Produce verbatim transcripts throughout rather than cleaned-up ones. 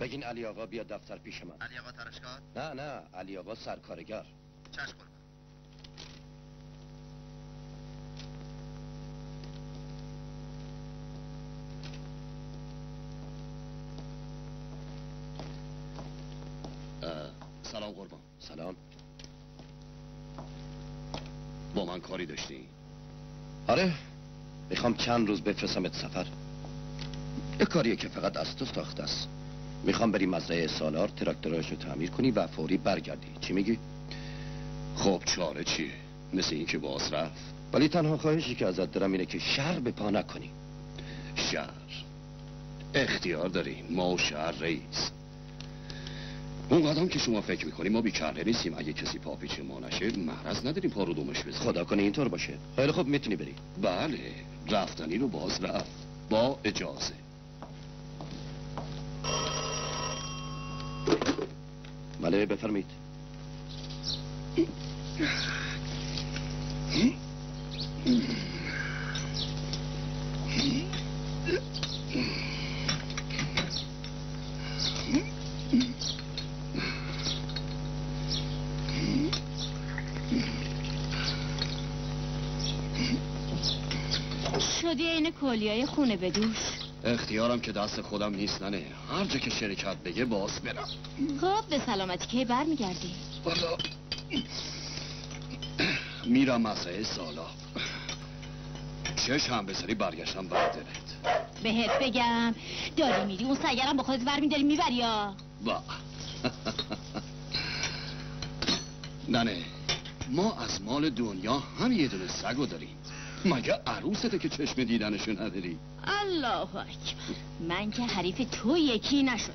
بگین علی آقا بیاد دفتر پیش من. علی آقا ترشکار؟ نه نه، علی آقا سرکارگر. چشم قربان. سلام قربان. سلام. با من کاری داشتی؟ آره، میخوام چند روز بفرستمت سفر. یه کاریه که فقط از تو ساخته است. میخوام بری مزرعه سالار تراکتوراشو تعمیر کنی و فوری برگردی. چی میگی؟ خب چاره چیه؟ مثل این که باز رفت. ولی تنها خواهشی که ازت دارم اینه که شهر به پا نکنی. شهر؟ اختیار داری، ما و شهر رئیس. اون قدم که شما فکر میکنی ما بیکرده نیستیم. اگه کسی پا پیچ ما نشه محرز نداریم پا رو دومش بزنیم. خدا کنه اینطور باشه. خیلی خوب، میتونی بری. بله، رفتنی رو باز رفت با اجازه. بله بفرمایید. شدی این کلیای خونه بدوش. اختیارم که دست خودم نیست ننه. هر جا که شرکت بگه باز برم. خب به سلامتی که بر میگردی؟ والا میرم مزرعه سالار. چش هم بذاری برگشتم بردارد. بهت بگم داری میری اون سگرم با خودت ور میداری میبری یا؟ با ننه، ما از مال دنیا هم یه دونه سگو داریم. مگه عروسته که چشم دیدنشو نداری؟ الله اکبر، من که حریف تو یکی نشدم.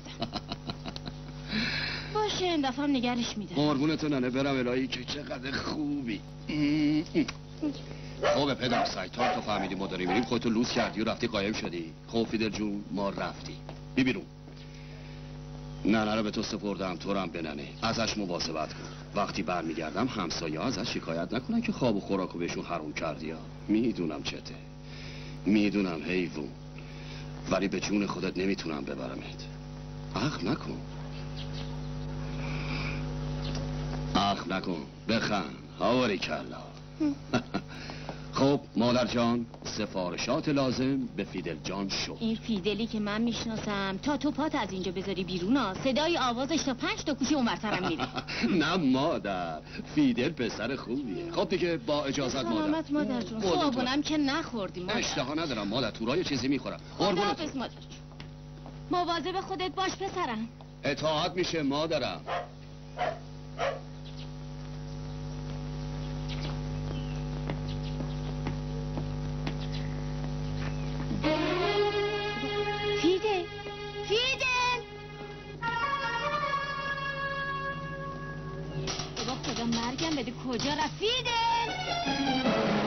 باشه این دفعه هم نگرش میدم. قربونتو ننه، برم الهی که چقدر خوبی. خب پدر سگتار تو فهمیدی ما داریم میریم، خودتو لوس کردی و رفتی قایم شدی. خب فیدر جون ما رفتی بی بیرون. ننه رو به تو سپردم، تو رو هم به ننه. ازش مواظبت کن. وقتی برمیگردم همسایه ها ازش شکایت نکنن که خواب و خوراکو بهشون حروم کردی ها. میدونم چته، میدونم حیوون، ولی به جون خودت نمیتونم ببرمت. اخ نکن، اخ نکن، بخند. هاوری کلا. خب مادر جان، سفارشات لازم به فیدل جان شد. این فیدلی که من میشناسم تا تو پات از اینجا بذاری بیرون ها، صدای آوازش تا پنج تا کوچه اونورترم میره. نه مادر، فیدل پسر خوبیه. خب دیگه با اجازت مادر. سلامت مادر جون. صابونم که نخوردی مادر. اشتها ندارم مادر، تورای چیزی میخورم. خداحافظ مادر جون. مواظب خودت باش پسرم. اطاعت میشه مادرم. فیدل، فیدل، خدا خدا مرگم بده کجا رفت فیدل؟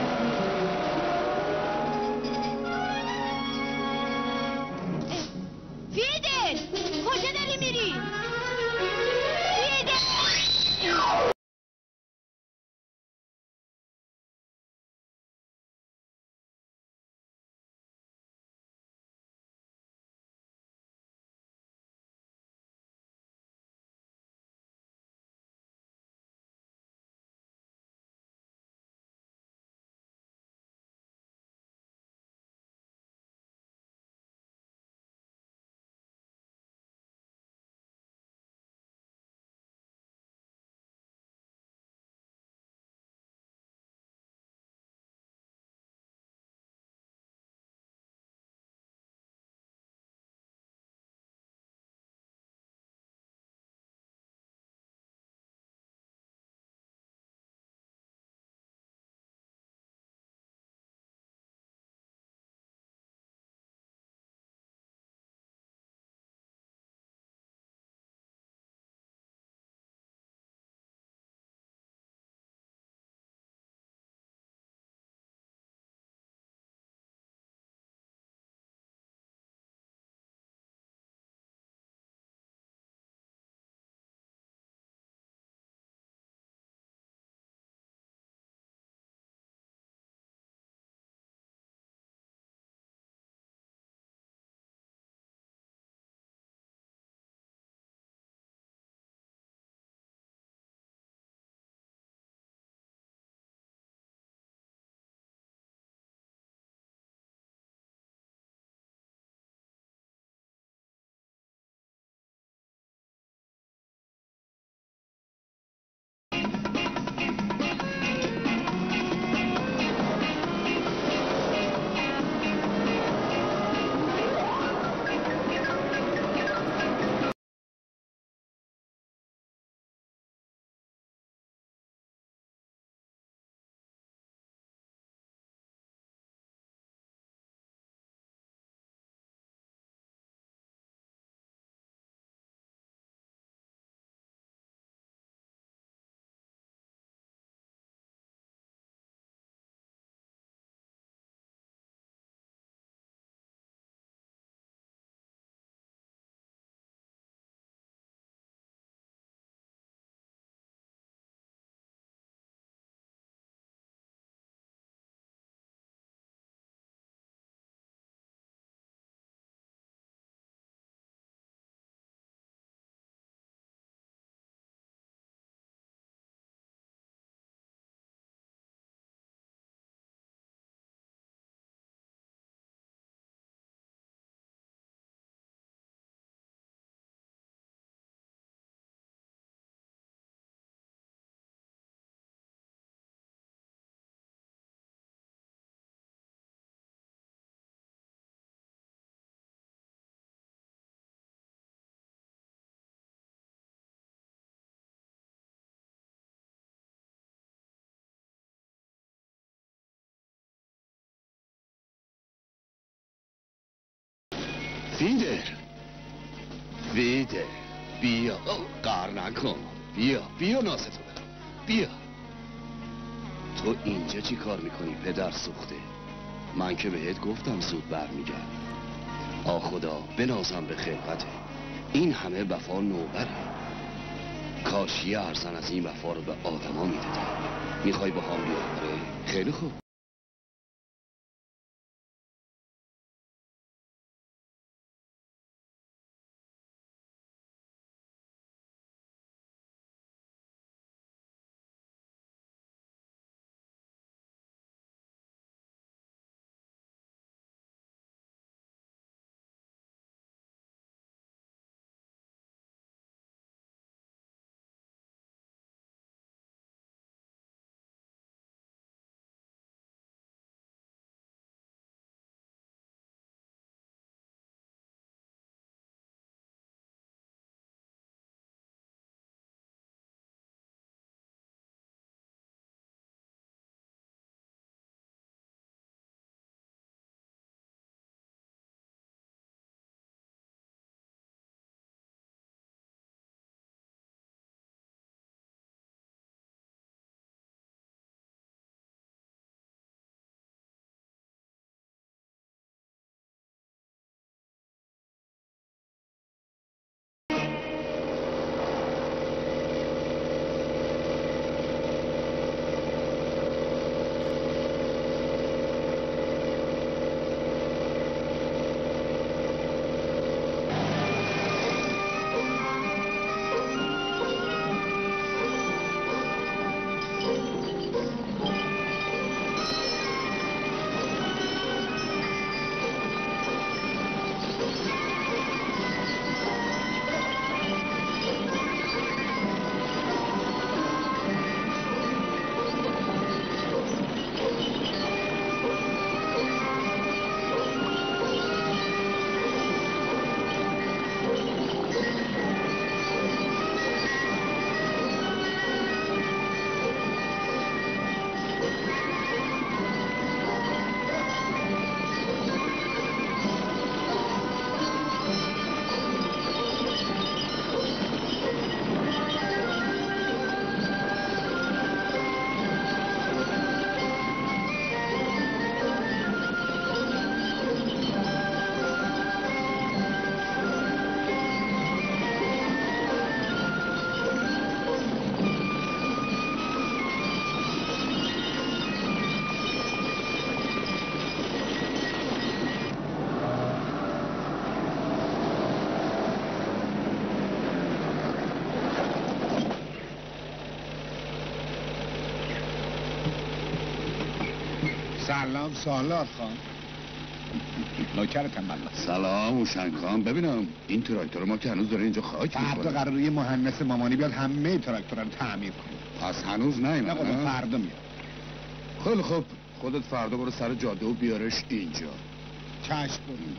فیدر فیدر بیا قهر نکن بیا بیا ناستو بدم بیا تو اینجا چی کار میکنی پدر سوخته من که بهت گفتم زود برمیگرد آ خدا بنازم به خلقته این همه وفا نوبره کاش یه ارزن از این وفا رو به آدما میدادی میخوای با هم بیاره خیلی خوب سلام سالار خان نوکرتم والله. سلام هوشنگ خان ببینم این تراکتور ما که هنوز داره اینجا خاک میکنه فردا قراره یه مهندس مامانی بیاد همه تراکتورها رو تعمیر کنه پس هنوز نیومده نه خدا فردا میاد خیلی خوب خودت فردا برو سر جاده و بیارش اینجا چشم بریم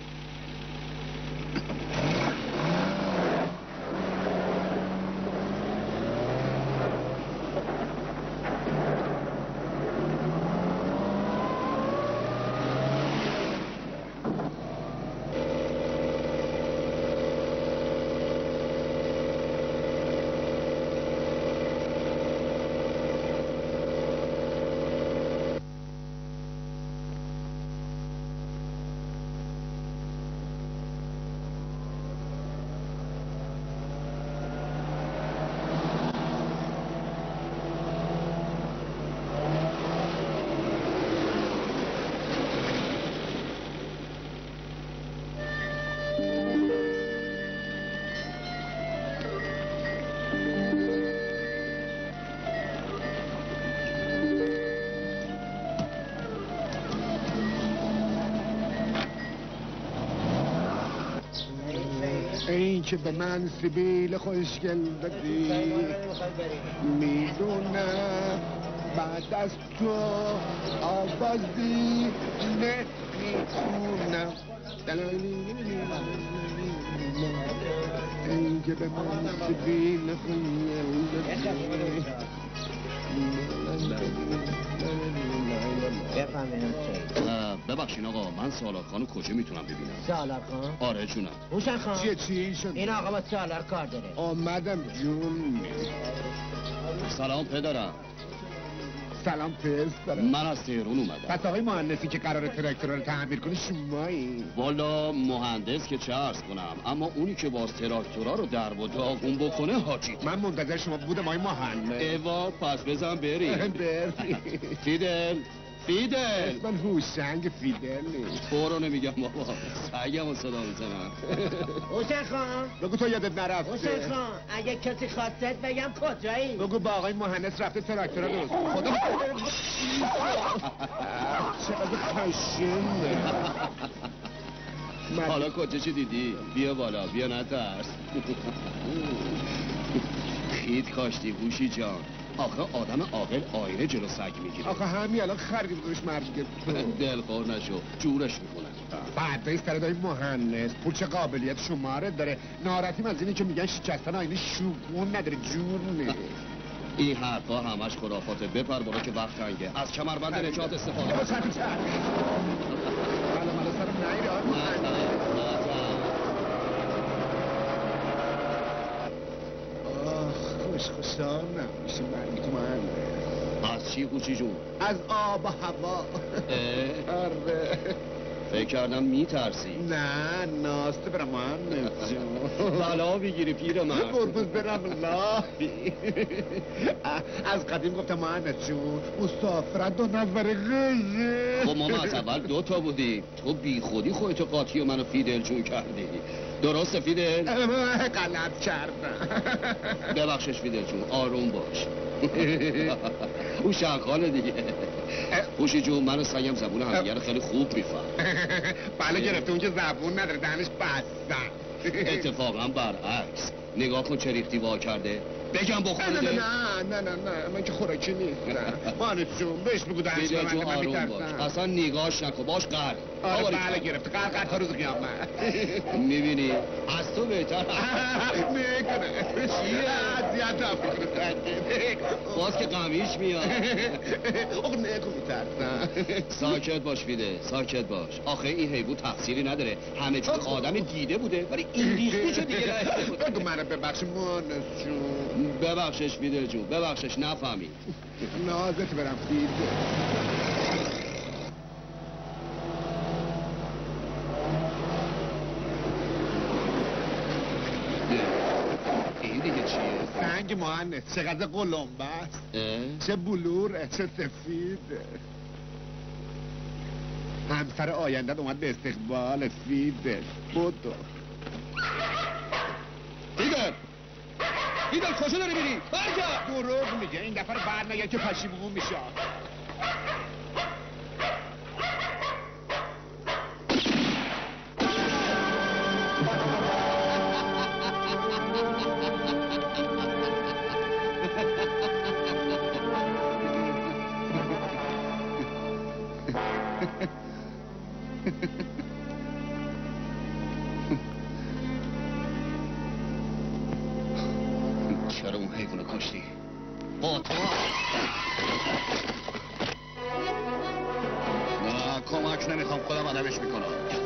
این که به من سیبیل خوشگل دادی میدونم بعد از تو آوازی نمیتونم این که به من سیبیل خوشگل دادی بفهمینم ببخشین آقا، من سالار خانو کجا میتونم ببینم؟ سالار خان؟ آره جونم. هوشنگ خان؟ چیه چی شد؟ این آقا با سالار کار داره. آمدم جون. سلام پدرم. سلام پسرم. من از تهران اومدم. پس آقای مهندسی که قرار تراکتور رو تعمیر کنه شمایی؟ والا مهندس که چه عرض کنم، اما اونی که باز تراکتورا رو در و داغون بکنه حاجی. من منتظر شما بودم آقای مهندس. ایوا پس بزن بریم. بریم. فیدل فیدل من هوشنگ فیدل نیست. تو رو نمیگم بابا، سعیم و صدا میزنم. حسین خان بگو تو یادت نرفته. حسین خان اگه کسی خواستت بگم کجایی؟ بگو با آقای مهندس رفته تراکتورا درست خدا. چقدر خشنه. حالا کجا چی دیدی؟ بیا بالا، بیا نترس. خید کاشتی هوشی جان. آخه آدم عاقل آینه جلو سگ میگیره. آخه همین الان خرید روش مرگ تو. دلخور نشو، جورش میکنن. بعد به سر دای مهندس پول چه قابلیت شماره داره. ناراحتیم از اینی که میگن شکستن آینه شوگون نداره، جور نیست. این حرفا همش خرافاته. بپر برو که وقت تنگه. از کمربند نجات استفاده بابا کن. چند چند حالا مالا سرم نیره آقای مهندس. آخ خوش خوشحال نمیشه مرگی تو مهندس. از چی هوشی جون؟ از آب و هوا. آره فکر کردم میترسی. نه ناسته برم مهندس جون. بلا بگیری پیر مرد. قربون برم لابی. از قدیم گفتم مهندس جون مسافرت دو نظر غیره. خب ما از اول دو تا بودیم. تو بی خودی خودتو قاطی و منو فیدل جون کردی. درسته فیدل؟ غلط کردم. ببخشش فیدل جون، آروم باش. او شنخانه دیگه. خوشی جون منو سگم زبون همدیگه رو خیلی خوب میفهم. بله گرفته اون که زبون نداره دهنش بستن. اتفاقا برعکس. نگاه کن چه ریختی وا کرده. بگم بخوره نه نه نه نه نه نه من که خوراکی نیستم. مهندس جون بهش بگو دهنش فیدل ببنده جون من آروم باش. میترسم. اصلا نگاهش نکن، باش قهر. آره بله گرفته قهر قهر تا روز قیامت. میبینی از تو بهتر. میکنه چیه؟ اذیت هم میکنه. باز که قمیش میاد. آقا نکن میترسم. ساکت باش فیده، ساکت باش. آخه این حیوان تقصیری نداره. همه چون آدم دیده بوده ولی این ریختی چه دیگه نهیده. بگو منو ببخش مهندس جون. ببخشش فیده جون، ببخشش نفهمی. نازت برم فیده. این دیگه چیه؟ سنگ مهندس چقدر قلمبه است. چه بلوره چه سفیده. همسر آیندت اومد به استقبال فیده. بودو فیدل فیدل کجا داری میری؟ برگرد. دروغ میگه این دفعه بر نگه که پشیمون میشه. چرا اون حیوانو کشتی؟ با تو نه کمک نمیخوام، خودم عدمش میکنم.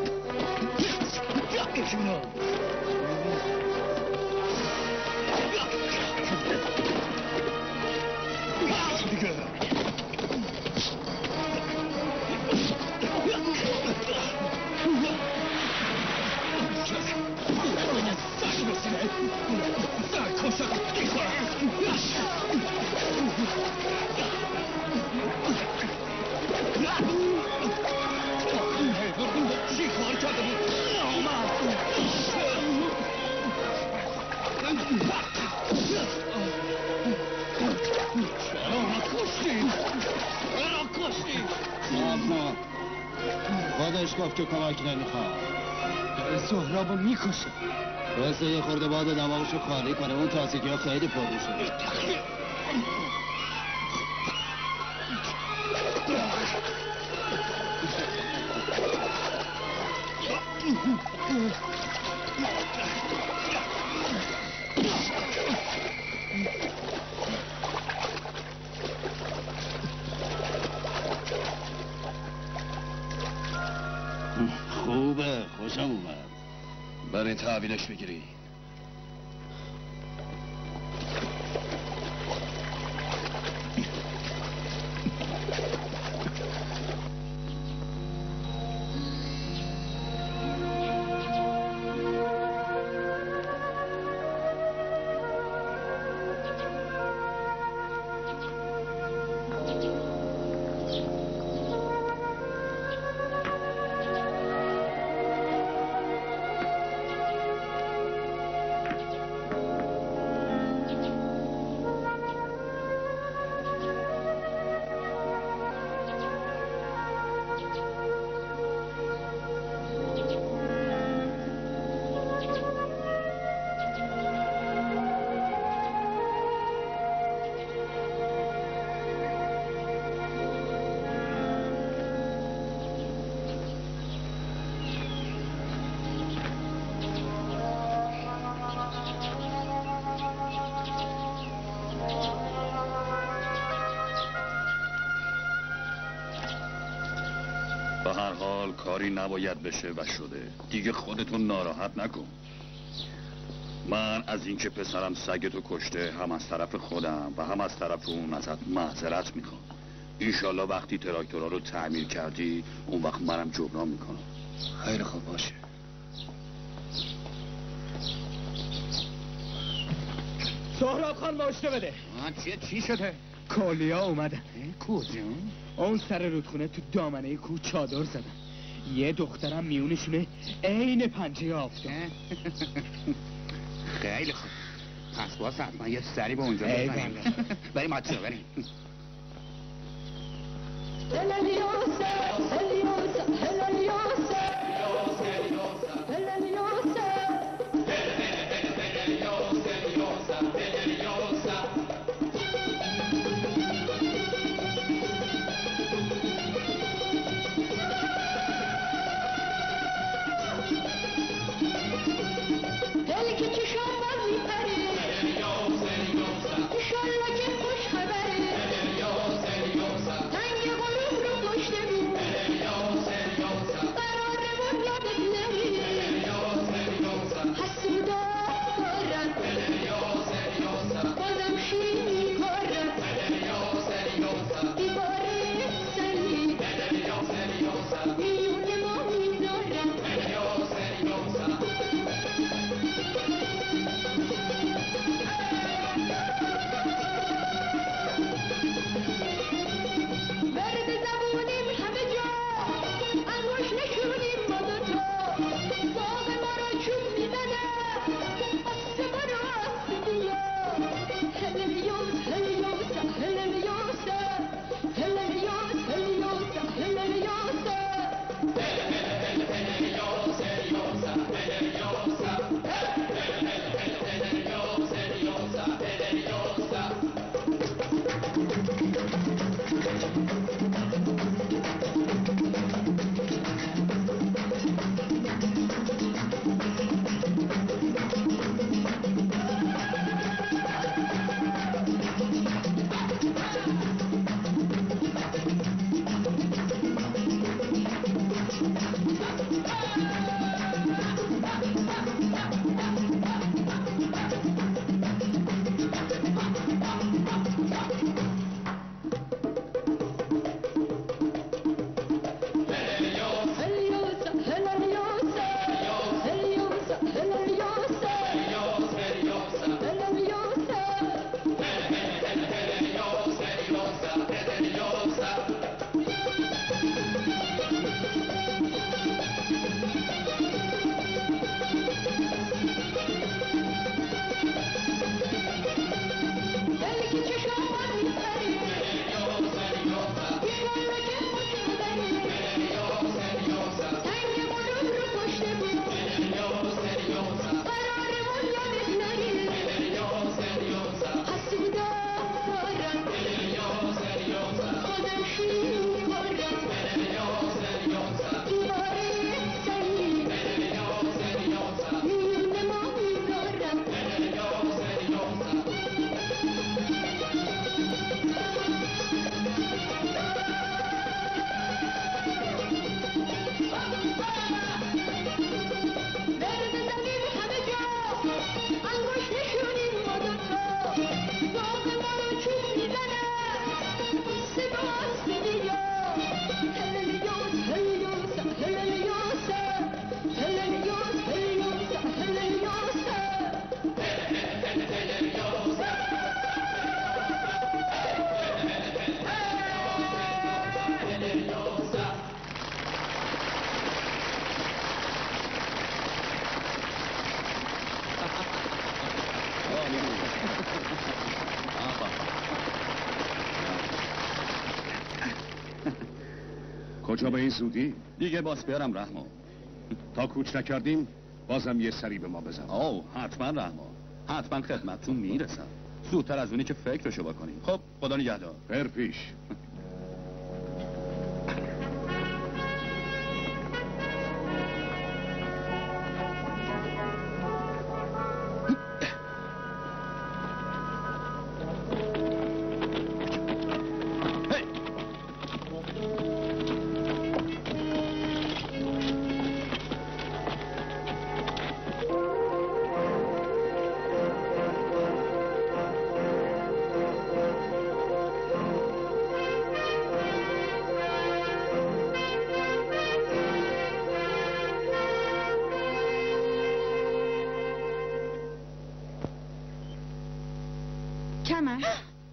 چی کار کرده بود؟ چرا کشتی؟ چرا کشتی؟ آما خودش گفت که کمک نمیخواد. سهرابو میکشه. بسه یه خورده باد دماغشو خالی کنه، اون تاسیجی ها خیلی پررو شده. خوبه، خوشم اومد. برای تحویلش بگیری. به هر حال کاری نباید بشه و شده. دیگه خودتون ناراحت نکن. من از اینکه پسرم سگتو کشته هم از طرف خودم و هم از طرف اون ازت معذرت میخوام. انشالله وقتی تراکتورها رو تعمیر کردی اون وقت منم جبران میکنم. خیلی خوب باشه. سهراب خان ماشته بده. چیه چی شده؟ کالیا اومدن. کجا؟ اون سر رودخونه تو دامنه کوه چادر زدن. یه دخترم میونشونه عین پنجه آفتاب. خیلی خوب. پس باز حتما یه سری به اونجا بزنیم. بریم آتشو بریم. Thank you. کجا به این زودی؟ دیگه باس بیارم رحمان. تا کوچ نکردیم بازم یه سری به ما بزن. آو حتما رحمان، حتما خدمتتون میرسم. زودتر از اونی که فکرشو بکنیم. خب خدا نگهدار. پر پیش. کمر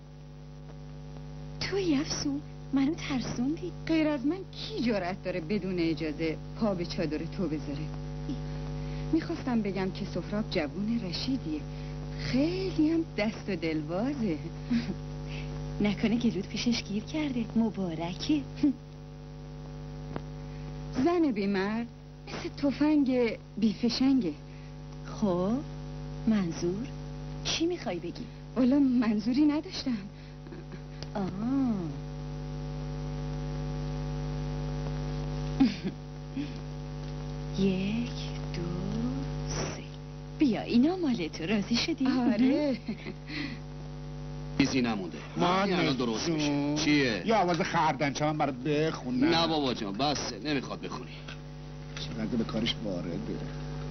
توی افسون منو ترسوندی. غیر از من کی جرأت داره بدون اجازه پا به چادر تو بذاره؟ میخواستم بگم که سهراب جوون رشیدیه، خیلی هم دست و دلوازه. نکنه گلود پیشش گیر کرده. مبارکه. زن بی مرد مثل تفنگ بی فشنگه. خب منظور چی میخوای بگی؟ والا منظوری نداشتم. آه یک دو سه. بیا اینا مال تو. راضی شدی؟ آره. چیزی نمونده. من الان درست میشه. چیه؟ یا آواز خردن چه من برات بخونم. نه بابا جان بسه، نمیخواد بخونی. چقدر به کارش وارده.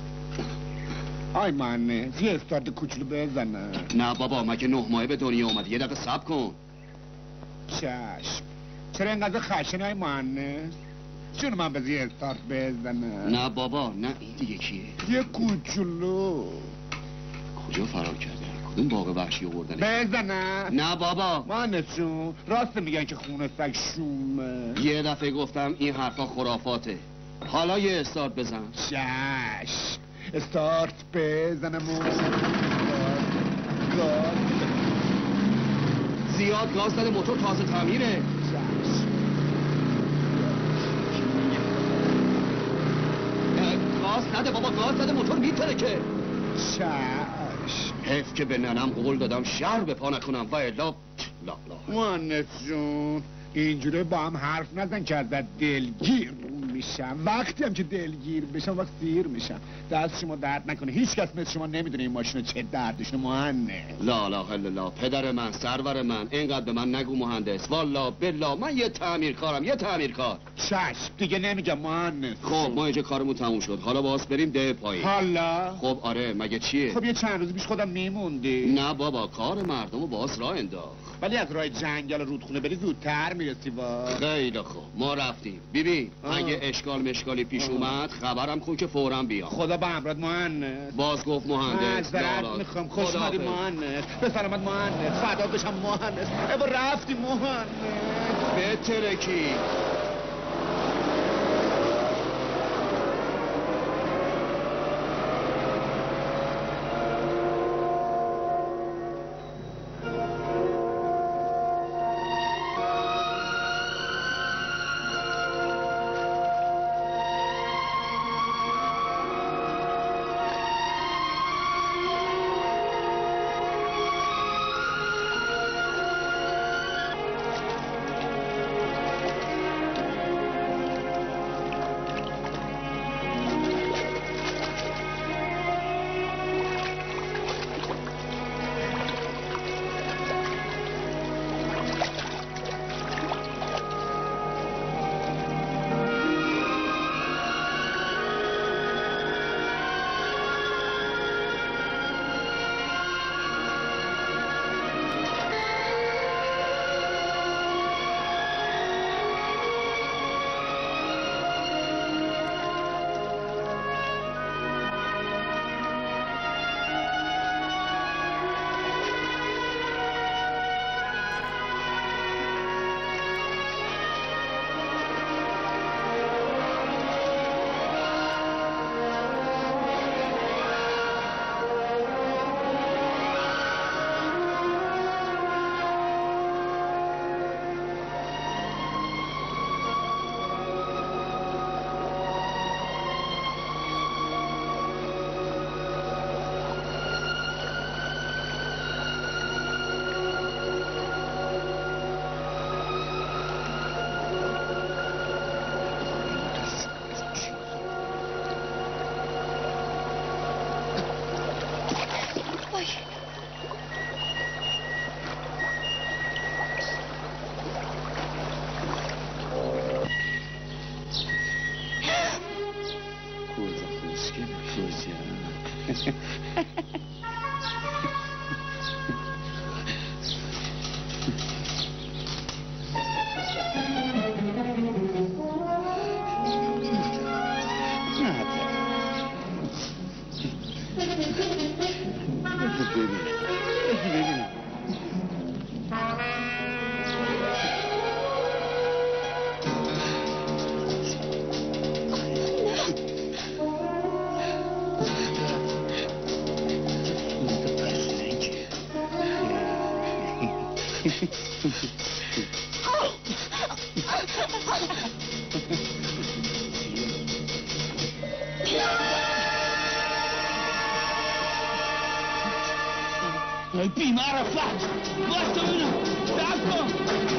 آی من یه استارت کوچولو بزنم. نه بابا مگه نه ماهه به دنیا اومدی، یه دقیقه صبر کن. چشم. چرا اینقدر خشن های مهندس؟ چون من به یه استارت بزنم. نه بابا نه. این دیگه کیه؟ یه کوچولو. کجا فرار کرده؟ کدوم باغ وحشی آوردنه؟ بزنم. نه بابا مهندسون راست میگن که خونه سگ شومه. یه دفعه گفتم این حرفا خرافاته. حالا یه استارت بزن. چشم. استارت بزنم و گاز. زیاد گاز داده، موتور تازه تعمیره. چشم. گاز نده بابا، گاز نده موتور میتره که. چشم. حیف که به ننم قول دادم شهر به پا نکنم و الا لا لا. مهندس جون اینجوری با هم حرف نزن که ازت دلگیر میشم. وقتی هم که دلگیر بشم وقت سیر میشم. دست شما درد نکنه. هیچ کس مثل شما نمیدونه این ماشین چه دردشه مهندس. لا لا الا لا. پدر من، سرور من، اینقدر به من نگو مهندس. والا بالله من یه تعمیرکارم، یه تعمیرکار. چشم دیگه نمیگم مهندس. خب ما اینجا کارمون تموم شد، حالا باز بریم ده پایین. حالا خب آره مگه چیه؟ خب یه چند روز پیش خودم میموندی. نه بابا کار مردمو باز راه انداخت. ولی از راه جنگل رودخونه بری زودتر میرسی. با خیلی خوب ما رفتیم. ببین اگه اشکال مشکالی پیش اومد خبرم کن که فوراً بیا. خدا به امرت مهندس. باز گفت مهندس. معذرت میخوام. خوش اومدی مهندس. به سلامت مهندس. فدا بشم مهندس. ابا رفتی مهندس. به ترکی. بی‌معرفت واسه ببینم دست کن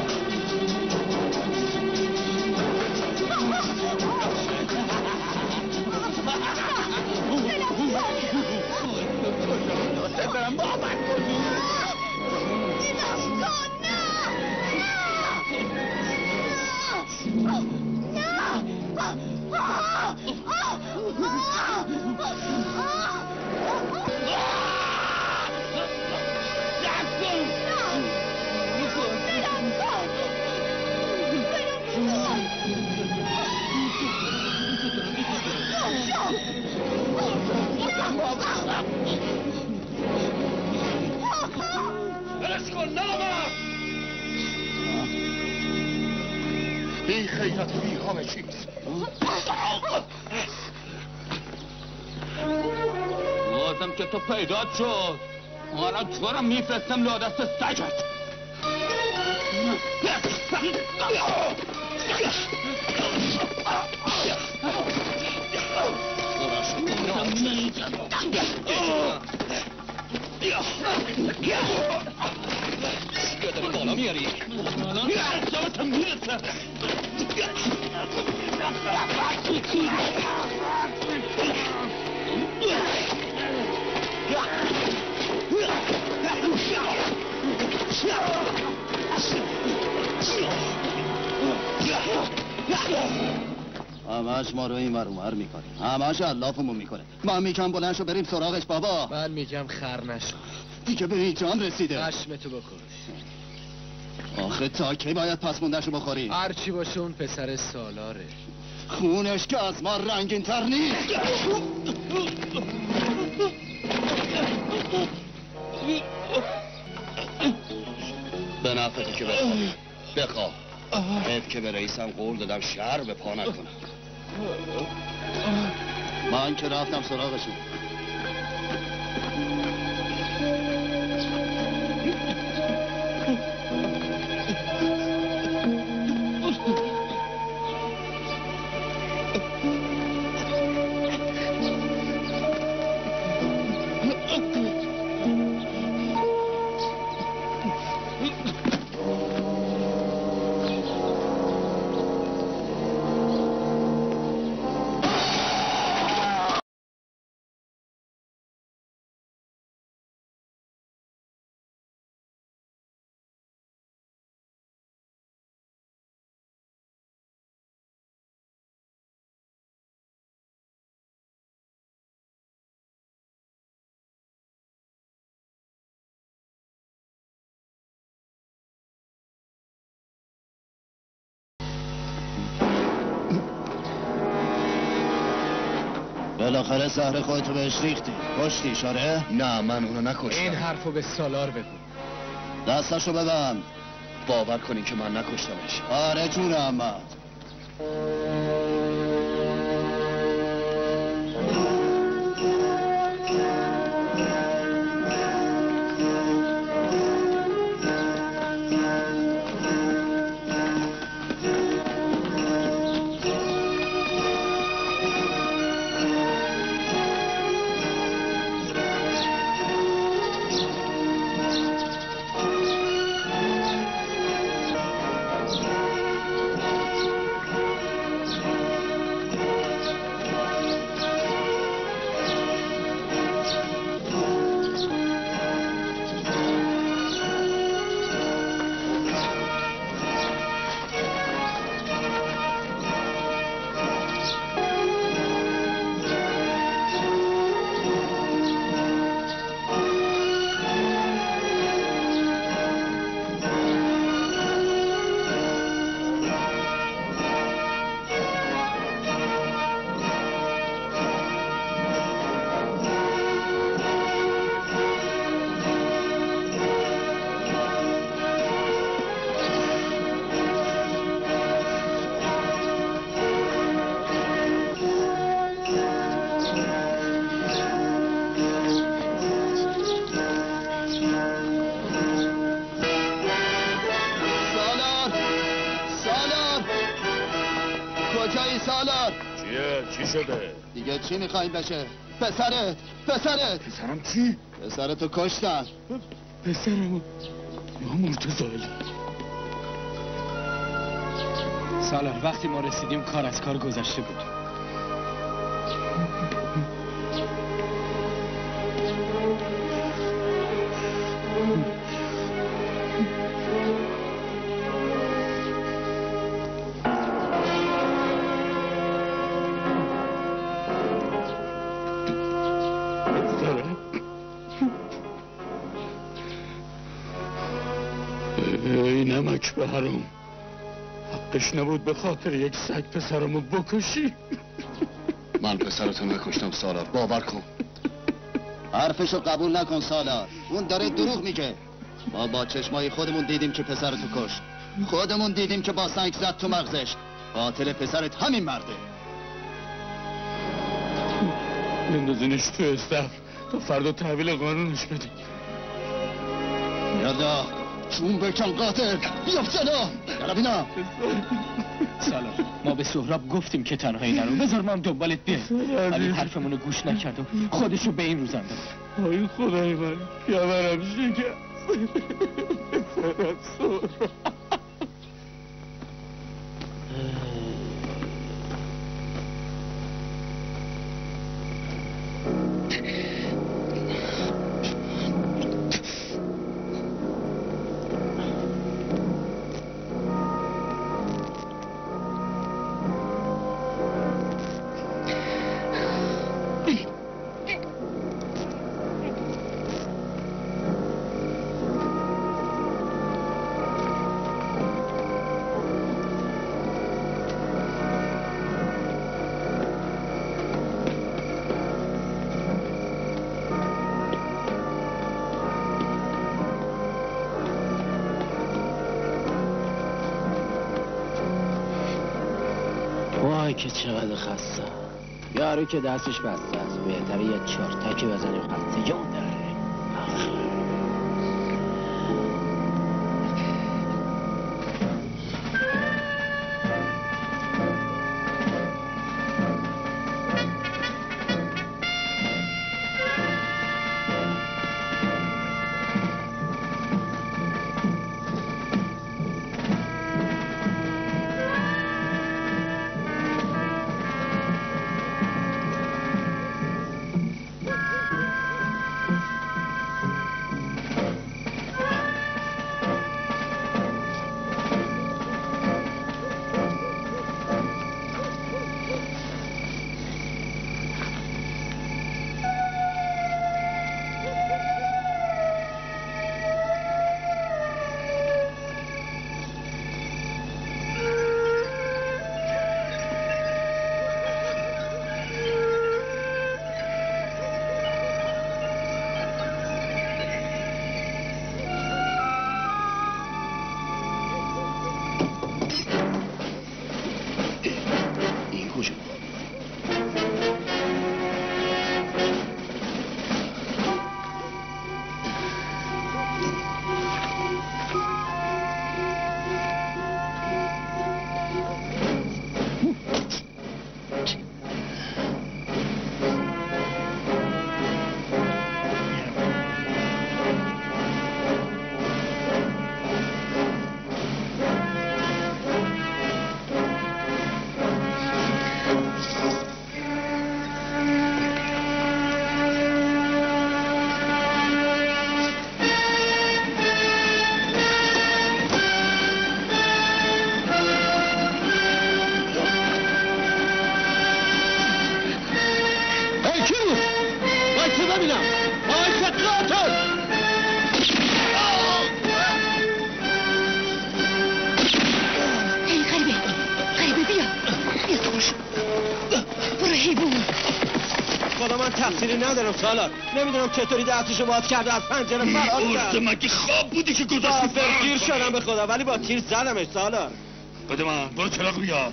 برم بابت بی خیرت و بی همه چیز بازم که تو پیدا شد حالا تو رو میفرستم لادست سگت بیا داری بالا میاری تو میرسه همش ما رو این ور اونور میکنیم همش علافمون میکنه من میگم بلند شو بریم سراغش بابا من میگم خر نشو دیگه به این جان رسیده خشمتو بکش آخه تا کی باید پس موندهشو بخوریم هرچی باشه اون پسر سالاره خونش که از ما رنگین تر نیست به نفته که بخواه بخواه حیف که به رئیسم قول دادم شهر به پا نکنم من که رفتم سراغشون بالاخره زهر خودتو بهش ریختی کشتی شاره؟ نه من اونو نکشتم این حرفو به سالار بگو دستشو ببند باور کنین که من نکشتمش آره جون احمد سالار. چیه؟ چی شده؟ دیگه چی میخوای بشه؟ پسرت پسرت پسرم چی؟ پسرتو کشتن. پسرمو یا مرتضی. سالار وقتی ما رسیدیم کار از کار گذشته بود. ای نمک به حرام، حقش نبود به خاطر یک سگ پسرمو بکشی. من پسرتو نکشتم سالار، باور کن. حرفشو قبول نکن سالار، اون داره دروغ میگه. ما با چشمای خودمون دیدیم که پسرتو کشت، خودمون دیدیم که با سنگ زد تو مغزش. قاتل پسرت همین مرده. بندازینش تو استف تا فردا تحویل قانونش بدی. یالا چون بکن قاتل، بیافت جلو. یالا بینا. سالار ما به سهراب گفتیم که تنهایی نرو، بذار ما هم دنبالت بیه، ولی حرفمونو گوش نکرد و خودشو به این روز انداخت. آی خدای من، کمرم شکست. پسرم سهراب. وای که چقدر خسته. یارو که دستش بسته است، بهتره یه چارتکی بزنیم خسته جان داره. تقصیری ندارم سالار، نمیدونم چطوری دستشو باز کرده از پنجره فرار کرد. من که خواب بودی که گذاشتی. گیر شدم به خدا، ولی با تیر زدمش سالار. بده من، برو چراغ بیار.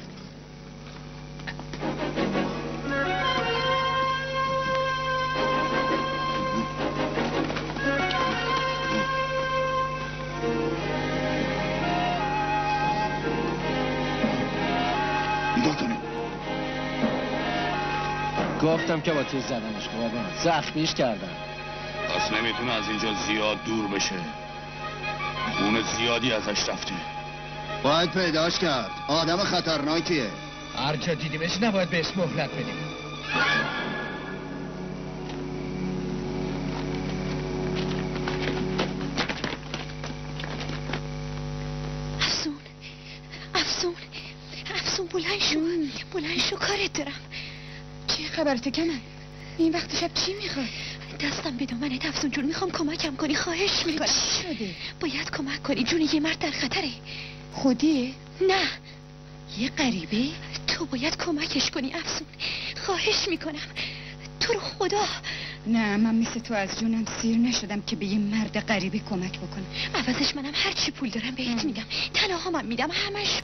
نگاه کنیم. گفتم که با تیز زدنش قربان زخمیش کردم. پس نمیتونه از اینجا زیاد دور بشه. خون زیادی ازش رفته. باید پیداش کرد. آدم خطرناکیه. هر جا دیدیمش نباید بهش مهلت بدیم. افسون افسون افسون بلند شو بلند شو کارت دارم. چی خبرته کمن؟ این وقت شب چی میخواد؟ دستم به دامنت افسون جون، میخوام کمکم کنی، خواهش میکنم. چی شده؟ باید کمک کنی، جون یه مرد در خطره. خودیه؟ نه یه غریبه؟ تو باید کمکش کنی افسون، خواهش میکنم تو رو خدا. نه من مثل تو از جونم سیر نشدم که به یه مرد غریبه کمک بکنم. عوضش منم هر چی پول دارم بهت میدم، طلاها من میدم همشو.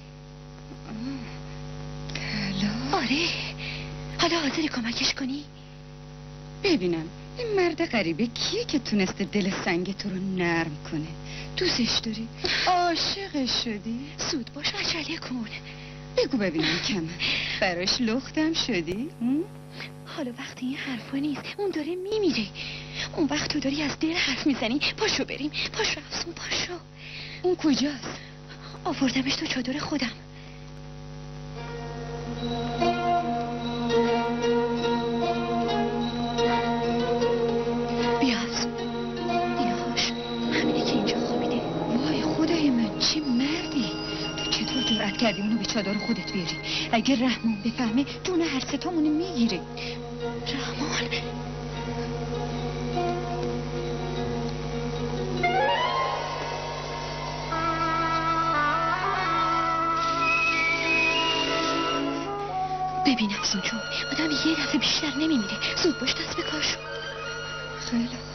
طلا؟ آره. حالا حاضری کمکش کنی؟ ببینم این مرد غریبه کیه که تونسته دل سنگ تو رو نرم کنه؟ دوستش داری؟ عاشقش شدی؟ زود باش عجله کن. بگو ببینم کمن براش لختم شدی؟ حالا وقتی این حرفا نیست، اون داره میمیره. اون وقت تو داری از دل حرف میزنی. پاشو بریم، پاشو افسون پاشو. اون کجاست؟ آوردمش تو چادر خودم. بیا افسون، اینهاش همینه که اینجا خوابیده. وای خدای من چه مردی. تو چطور جرأت کردی اونو به چادر خودت بیاری؟ اگه رحمان بفهمه جون هر ستامونو میگیره. رحمان ببین افسون جون، آدم یه دفعه بیشتر نمیمیره. زود باش دست به کار شو. خیلی خوب.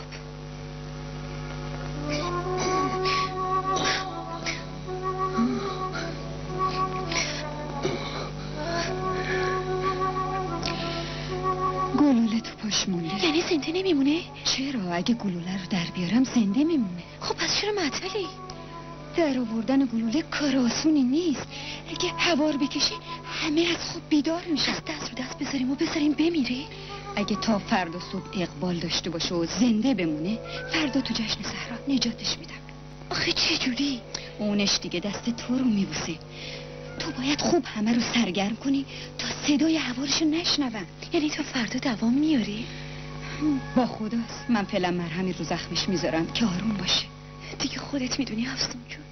گلوله تو پاش مونده. یعنی زنده نمیمونه؟ چرا؟ اگه گلوله رو در بیارم زنده میمونه. خب پس چرا معطلی؟ در آوردن گلوله کار آسونی نیست. اگه هوار بکشه همه از خواب بیدار میشن. دست رو دست بذاریم و بذاریم بمیره. اگه تا فردا صبح اقبال داشته باشه و زنده بمونه، فردا تو جشن صحرا نجاتش میدم. آخه چه جوری؟ اونش دیگه دست تو رو میبوسه. تو باید خوب همه رو سرگرم کنی تا صدای هوارشو نشنون. یعنی تا فردا دوام میاری؟ با خداست. من فعلا مرهمی رو زخمش میذارم که آروم باشه. دیگه خودت میدونی افسون جون.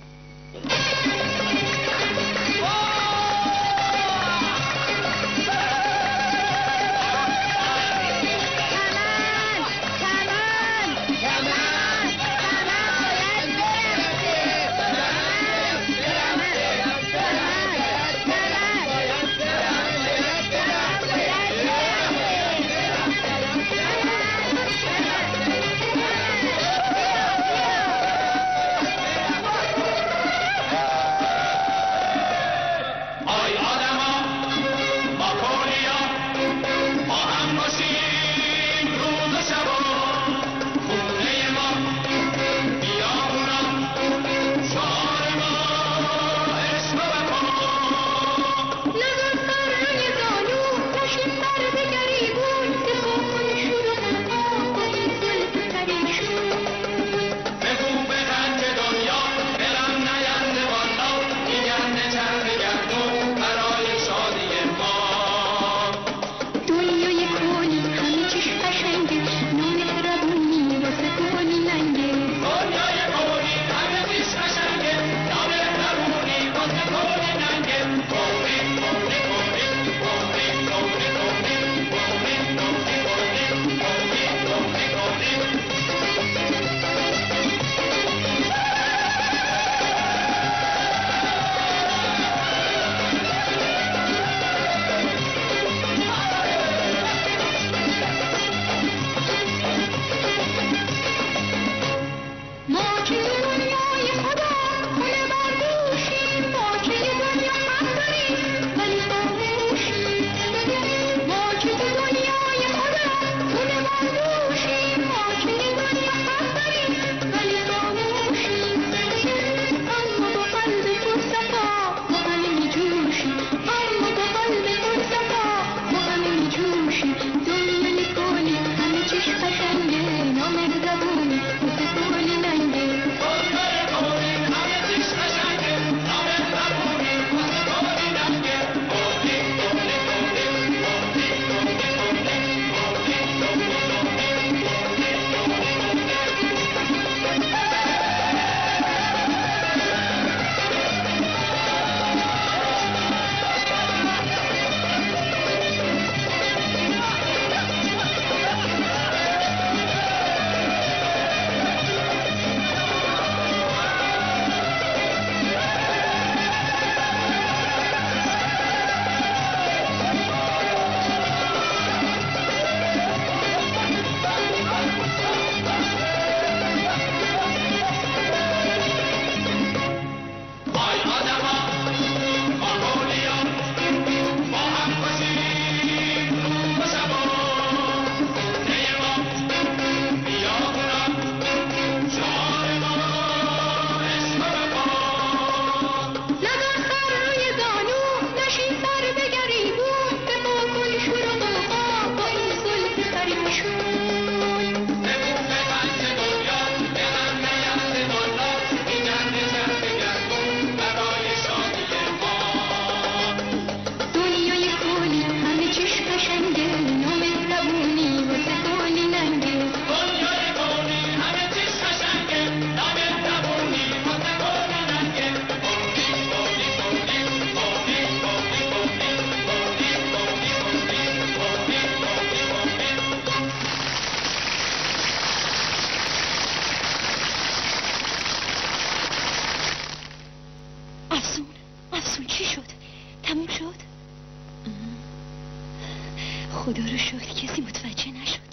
خدا رو شکر کسی متوجه نشد.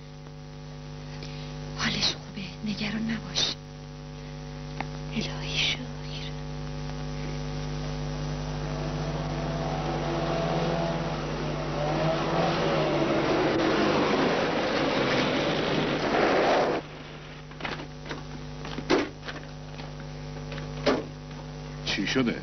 حالش خوبه، نگران نباش. الهی شکر. چی شده؟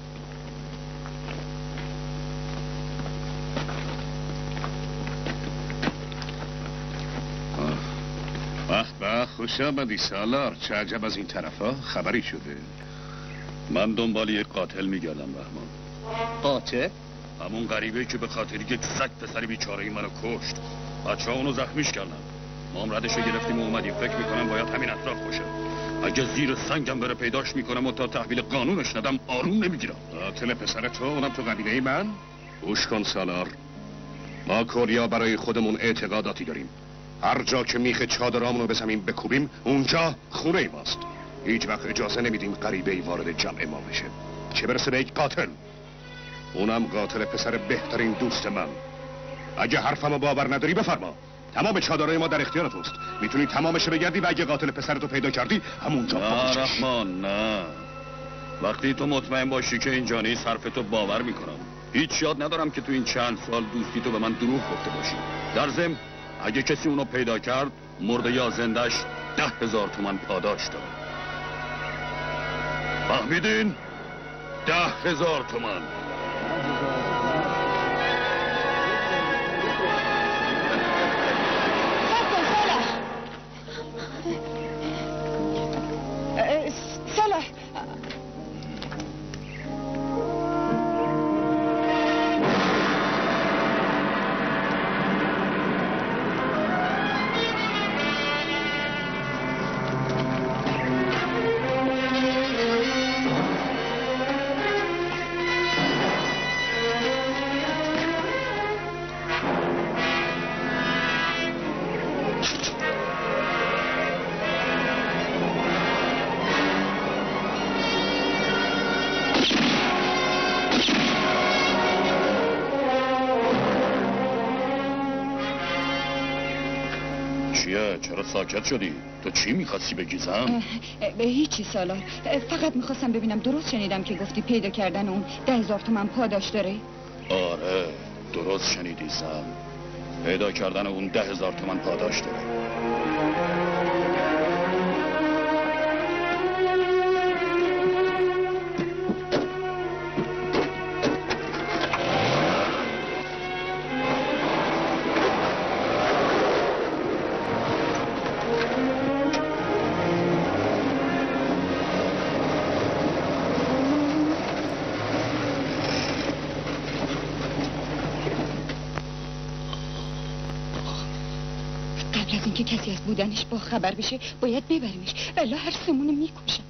به به خوش آمدی سالار. چه عجب از این طرفا خبری شده؟ من دنبال یک قاتل میگردم رحمان. قاتل؟ همون غریبه‌ای که به خاطر یک سگ پسر بیچاره منو کشت. بچه‌ها اونو زخمیش کردن. ما هم ردشو گرفتیم و اومدیم. فکر میکنم باید همین اطراف باشه. اگه زیر سنگم بره پیداش میکنم و تا تحویل قانونش ندم آروم نمیگیرم. قاتل پسر تو اونم تو قبیله من؟ گوش کن سالار، ما کوریا برای خودمون اعتقاداتی داریم. هر جا که میخ چادرامونو به زمین بکوبیم اونجا خونه ماست. هیچ وقت اجازه نمیدیم غریبه‌ای وارد جمع ما بشه، چه برسه به یک قاتل، اونم قاتل پسر بهترین دوست من. اگه حرفمو باور نداری بفرما. تمام چادرای ما در اختیار توست. میتونی تمامش بگردی و اگه قاتل پسرتو پیدا کردی همونجا نه رحمان نه. وقتی تو مطمئن باشی که اینجا نیست حرفتو باور میکنم. هیچ یاد ندارم که تو این چند سال دوستی تو به من دروغ گفته باشی. در ضمن اگه کسی اونو پیدا کرد مرده یا زندش ده هزار تومن پاداش داره. فهمیدین؟ ده هزار تومن. صالح چرا ساکت شدی؟ تو چی میخواستی بگیزم؟ به هیچی سالار، فقط میخواستم ببینم درست شنیدم که گفتی پیدا کردن اون ده هزار تومن پاداش داره؟ آره درست شنیدی زن. پیدا کردن اون ده هزار تومن پاداش داره. که کسی از بودنش با خبر بشه باید ببریمش ولی هر سمونو میکشم.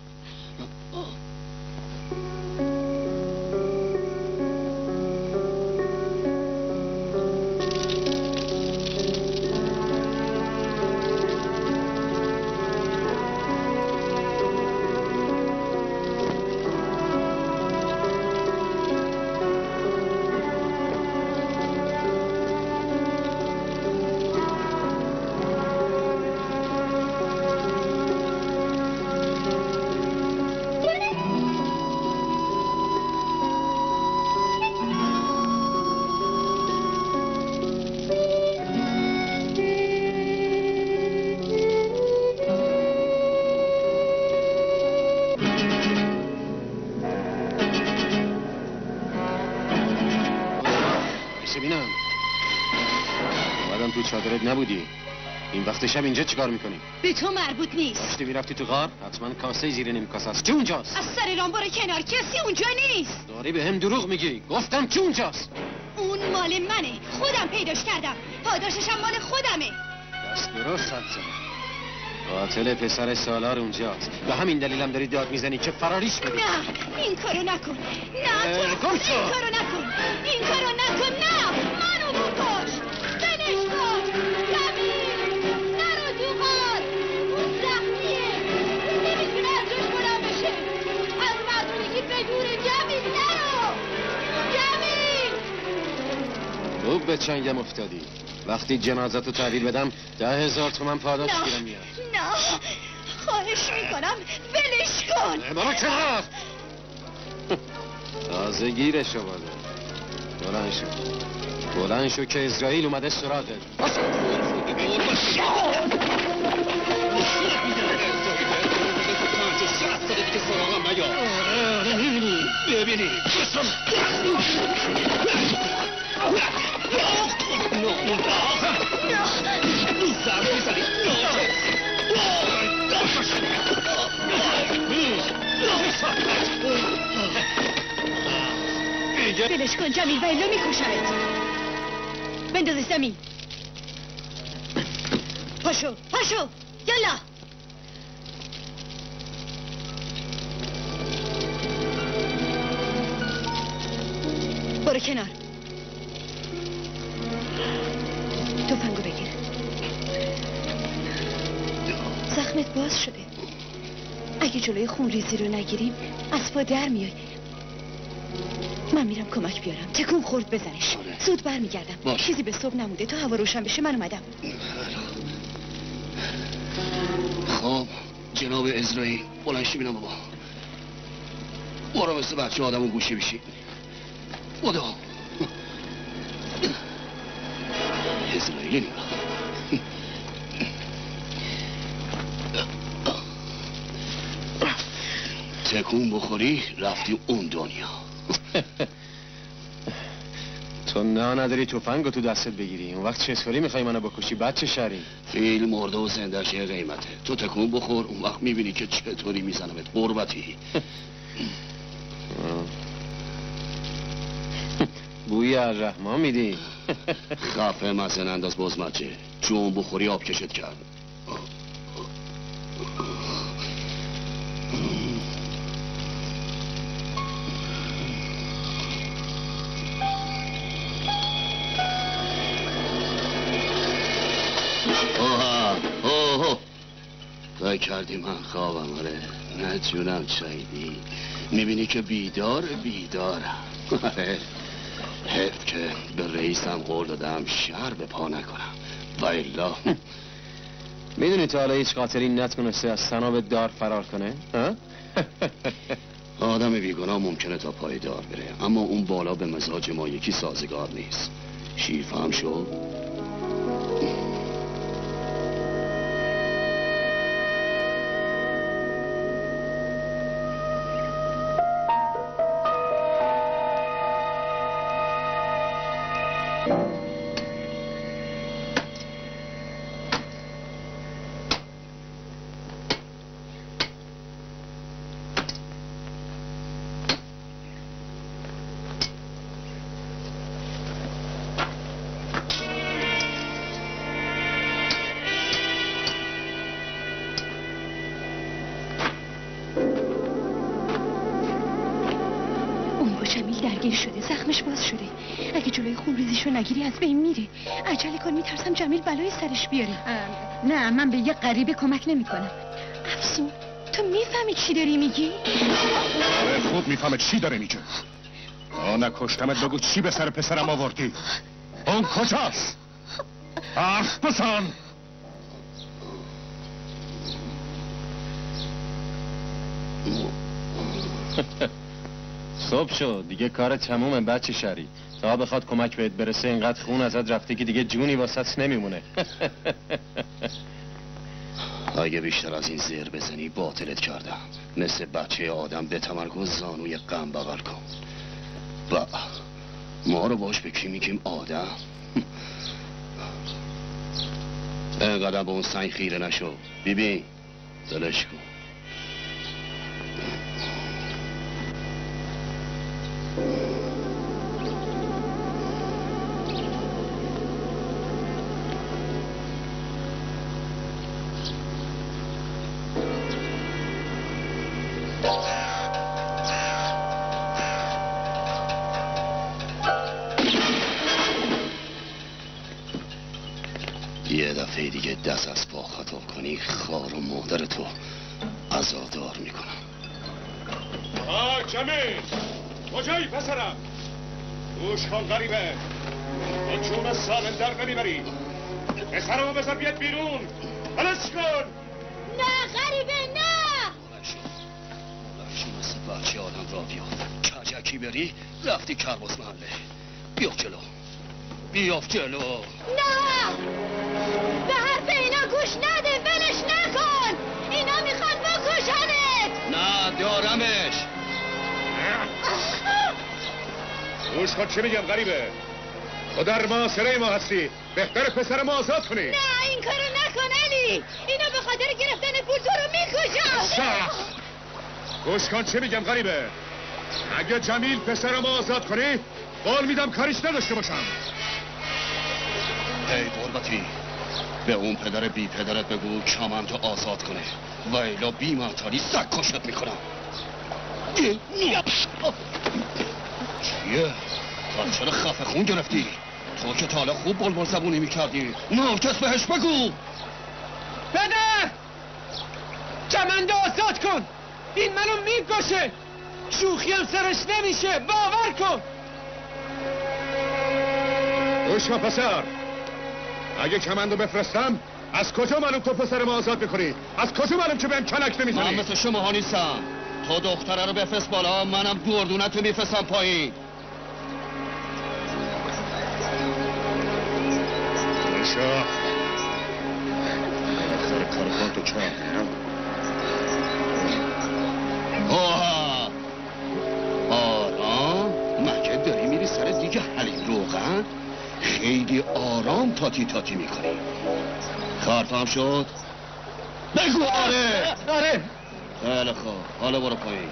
چادرت نبودی. این وقت شب اینجا چیکار میکنی؟ به تو مربوط نیست. داشتی میرفتی تو غار؟ حتما کاسه زیر نیم کاسه است. چه اونجاست؟ از سر رام برو کنار، کسی اونجا نیست. داری به هم دروغ میگی. گفتم چه اونجاست؟ اون مال منه، خودم پیداش کردم. پاداشش هم مال خودمه. بس درست حد زدی. قاتل پسر سالار اونجاست. به همین دلیلم داری داد میزنی که فراریش بدی. نه این کارو نکن. نه تو این کارو نکن. این کارو نکن. نه منو بکش. بنش کن. جمیل نرو تو غار. اون زخمیه. نمیتونه از روش بلند بشه. از من میگی بدون جمیل نرو. جمیل تو به چنگم افتادی. وقتی جنازتو تحویل بدم ده هزار تومن پاداش گیرم میاد. نه خواهش میکنم ولش کن. بابا که رفت تازه گیرشو بالا. بلند شو بلند شو که اسرائیل اومده سراغت. ببینی بلش کن جمیل و الا میکشمت. بندازش زمین. پاشو پاشو یالا. برو کنار. تفنگو بگیر. زخمت باز شده. اگه جلوی خون ریزی رو نگیریم از پا در میای. من میرم کمک بیارم. تکون خورد بزنش. زود برمیگردم. چیزی به صبح نمونده تا هوا روشن بشه من اومدم. خب جناب اسرائیل بلنشی بینم بابا. برو مثل بچه آدمو گوشه بشی. خدا اسرائیل نگاه تکون بخوری رفتی اون دنیا. تو نه نداری تفنگو تو دستت بگیری. اون وقت چطوری میخوای منو بکشی؟ بچه شری فیل مرده و زندهش یه قیمته. تو تکون بخور اون وقت میبینی که چطوری میزنمت. قربتی بوی الرحمن میدی. خفه مثل انداز بزمجه. جون بخوری آب کشت کرد. اوه اوه فکر کردی من خوابم. آره نه جونم چایدی. میبینی که بیدار بیدارم. آره حیف که به رئیسم قول دادم شهر به پا نکنم و الا. میدونی تا حالا هیچ قاتلی نتونسته از تناب دار فرار کنه؟ آدم بیگناه ممکنه تا پای دار بره، اما اون بالا به مزاج ما یکی سازگار نیست. شیر فهم شو؟ نگیری از بین میره. عجله کن میترسم جمیل بلای سرش بیاره. نه من به یه غریبه کمک نمی کنم. افسون تو میفهمی چی داری میگی؟ آره خوب میفهمه چی داره میگه. آه نکشتمت بگو چی به سر پسرم آوردی؟ اون کجاست؟ حرف بزن. صبح شد دیگه کار تمومه بچه شری. تا بخواد کمک بهت برسه اینقدر خون ازت رفته که دیگه جونی واسط نمیمونه. اگه بیشتر از این زیر بزنی باطلت کردم. مثل بچه آدم به تمرکز زانوی غم بغل کن. و ما رو باش به کی میگیم آدم؟ اینقدر به اون سنگ خیره نشو. ببین دلش کن. یه دفعه دیگه دست از پا خطا کنی خار و مادر تو عزادار میکنم. آه جمیل کجایی پسرم؟ گوش کن غریبه، با جون سالم در نمیبری. پسرمو بذار بیاد بیرون. بلش کن. نه غریبه نه. بلش مثل بچه آدم را بیاد. کجکی بری رفتی کرباس محله. بیاف جلو. بیاف جلو. نه به حرف اینا گوش نده. بلش نکن. اینا میخوان بکشنت. نه دارمش. گوش کن چی میگم غریبه. تو در محاصره ما هستی. بهتر پسر ما آزاد کنی. نه این کارو نکن علی. اینا به خاطر گرفتن پول تو رو میکشن. گوش کن چی میگم غریبه. اگه جمیل پسر ما آزاد کنی قول میدم کاریش نداشته باشم. ای قربتی به اون پدر بی پدرت بگو کمندو آزاد کنه و ایلا بی محتالی سگ کشت میکنم. چیه؟ تا چرا خفه خون گرفتی؟ تو که تالا خوب بلبل زبونی میکردی. ناکس بهش بگو. پدر کمندو آزاد کن. این منو میکشه. شوخی هم سرش نمیشه. باور کن. گوش کن پسر. اگه کمندو بفرستم از کجا معلوم تو پسر ما آزاد میکنی؟ از کجا معلوم که بهم کلک نمیزنی؟ من مثل شما ها نیستم. تو دختره رو بفرست بالا، منم گردونتو میفرستم پایین. نشا سر کار خودتو کرد. آها آرام مگه داری میری سر دیگه حلیم روغن؟ خیلی آرام تاتی تاتی میکنی. کارت هم شد؟ بگو آره. آره خیلی خوب حالا برو پایین.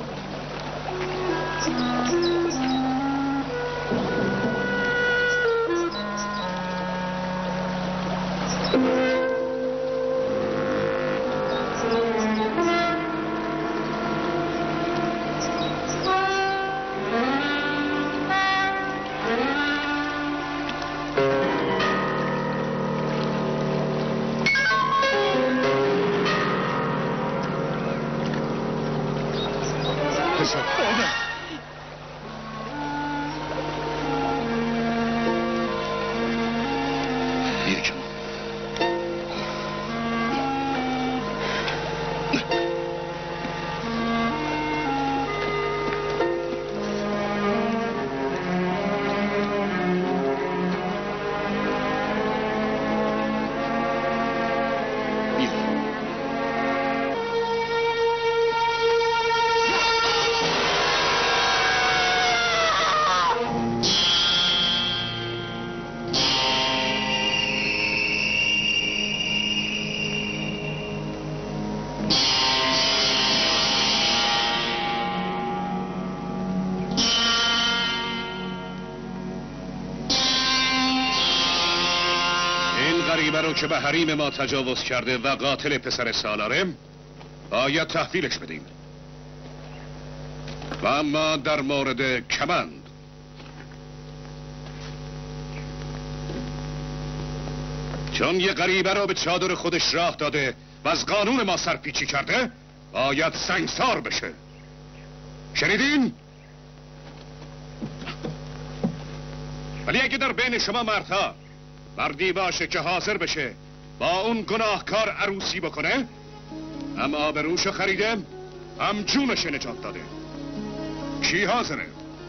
غریبه که به حریم ما تجاوز کرده و قاتل پسر سالاره باید تحویلش بدیم. و اما در مورد کمند چون یه غریبه را به چادر خودش راه داده و از قانون ما سرپیچی کرده باید سنگسار بشه. شنیدین؟ ولی اگه در بین شما مردها مردی باشه که حاضر بشه با اون گناهکار عروسی بکنه، هم آبروشو خریده هم جونش نجات داده. کی حاضره؟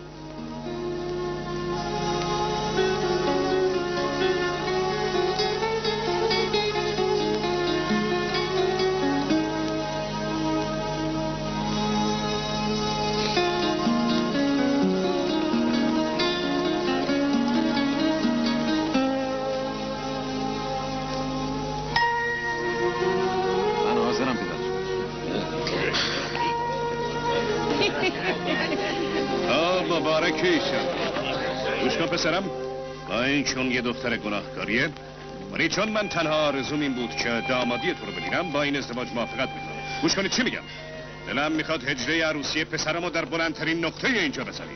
گوش کن پسرم، با این چون یه دختر گناهکاریه، ولی چون من تنها آرزوم این بود که دامادی تو رو ببینم با این ازدواج موافقت میکنم. گوش کنید چی میگم. دلم میخواد هجله عروسی پسرمو در بلندترین نقطه اینجا بزنید.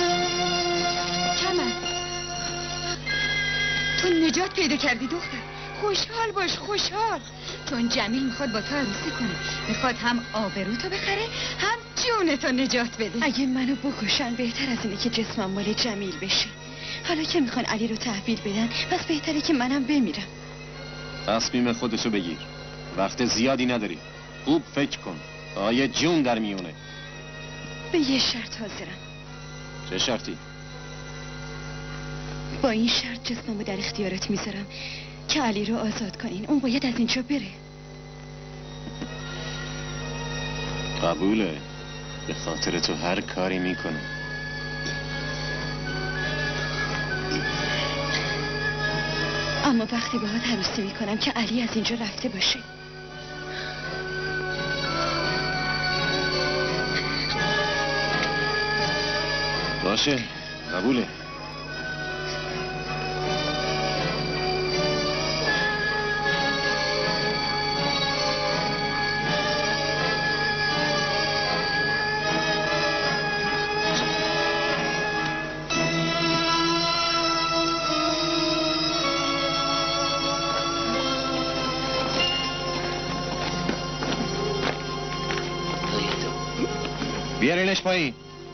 تو نجات پیدا کردی دختر. خوشحال باش، خوشحال. چون جمیل میخواد با تو عروسی کنه، میخواد هم آبروتو بخره هم جونتو نجات بده. اگه منو بکشن بهتر از اینه که جسمم مال جمیل بشه. حالا که میخوان علی رو تحویل بدن، پس بهتره که منم بمیرم. تصمیم خودتو بگیر، وقت زیادی نداری. خوب فکر کن، آیه جون در میونه. به یه شرط حاضرم. چه شرطی؟ با این شرط جسممو در اختیارت میذارم که علی رو آزاد کنین. اون باید از اینجا بره. قبوله، به خاطر تو هر کاری میکنم. اما وقتی باهات عروسی میکنم که علی از اینجا رفته باشه. باشه، قبوله. بیارینش پایین.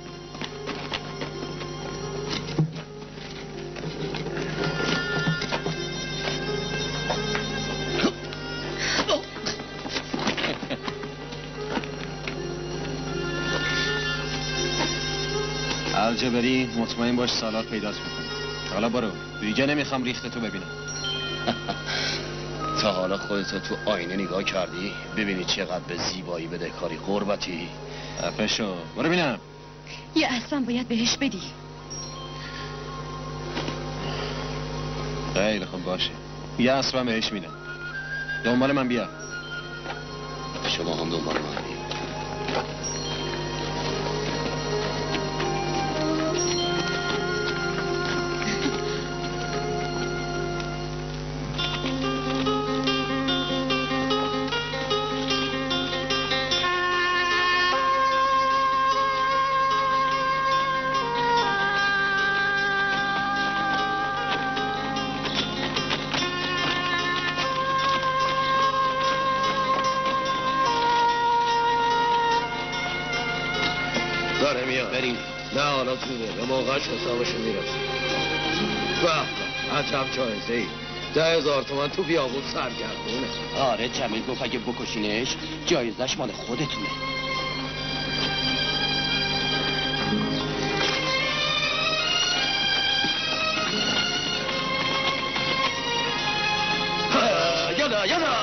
هر جا بری مطمئن باش سالار پیداست میکنی. حالا برو، دیگه نمیخوام ریخت تو ببینم. تا حالا خودتو تو آینه نگاه کردی؟ ببینی چقدر به زیبایی بده کاری قربتی. افشو برو ببینم. یه اصلا باید بهش بدی. خیلی خوب باشه، یه اصلا بهش میدم. دنبال من بیا. شما هم دنبال من بیا. داره میاد. بریم. نه حالا زوده، به موقعش حسابشو میرسیم. به عجب جایزه ای. ده هزار تومن تو بیابون سرگردونه. آره جمیل گفت اگه بکشینش جایزش مال خودتونه. یادا یادا.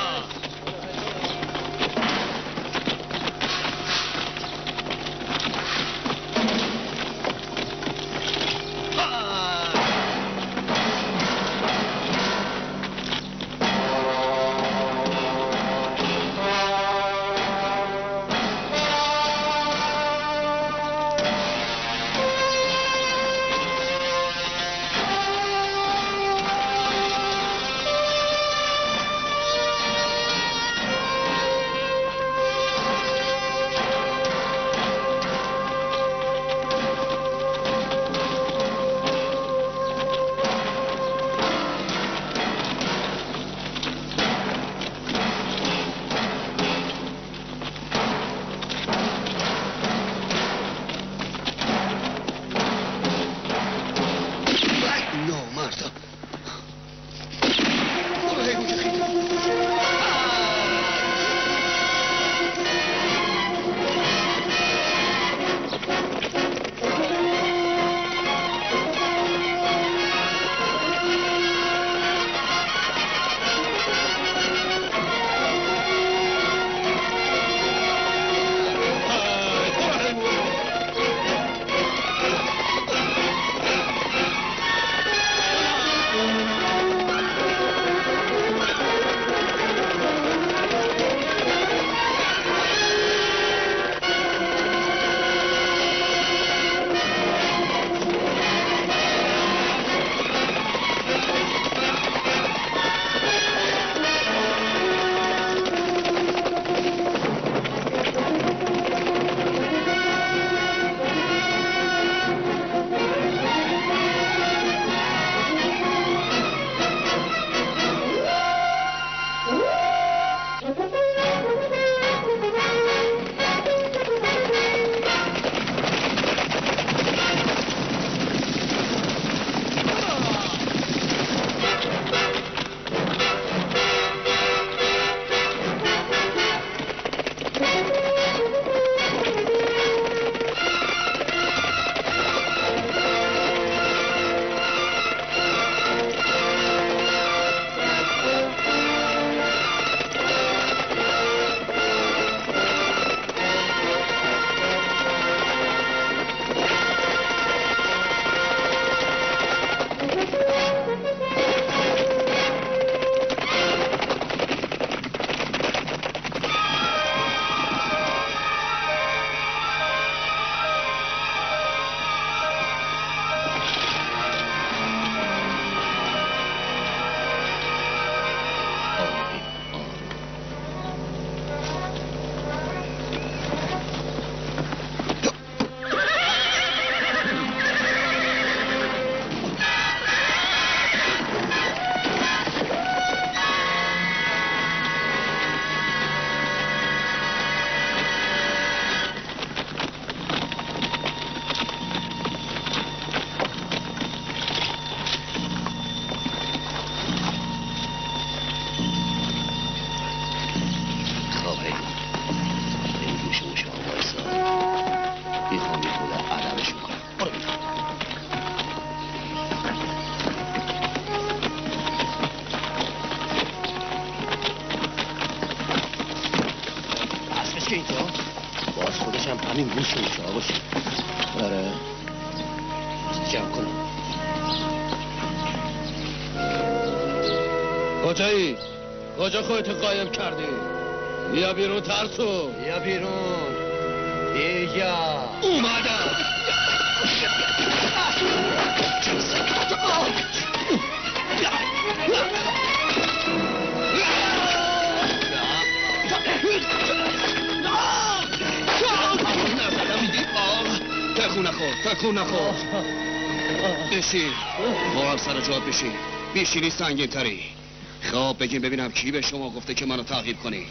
باشه اینجا باز خودش هم همین گوش میشه باشه. آره جمع کنم. کجایی؟ کجا خودتو قایم کردی؟ بیا بیرون ترسو. بیا بیرون. بیا. اومدم. تکون نخور تکون نخور. بشین با هم سر جات بشین. بیشینی سنگین تری. خب بگیم ببینم کی به شما گفته که منو تعقیب کنی؟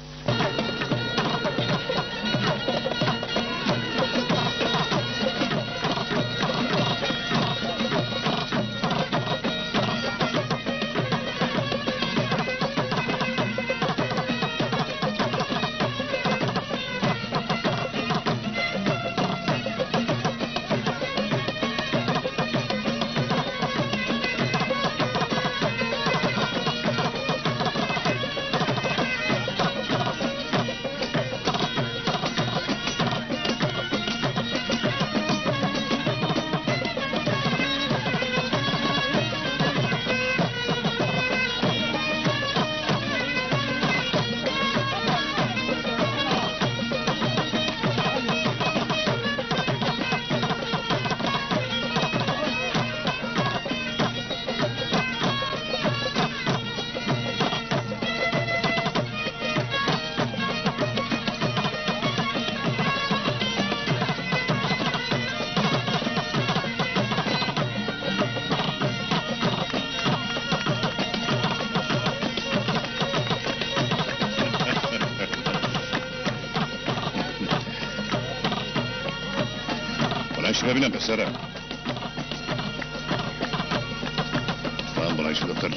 ببینم پسرم. من بلند شو دکتر جان.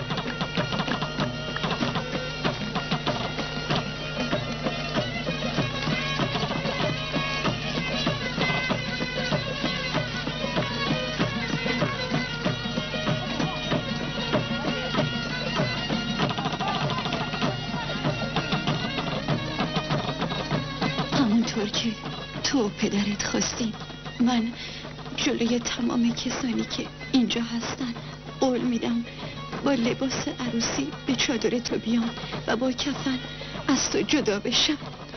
همونطور که تو پدرت خواستین من جلوی تمام کسانی که اینجا هستن قول میدم با لباس عروسی به چادر تو بیام و با کفن از تو جدا بشم.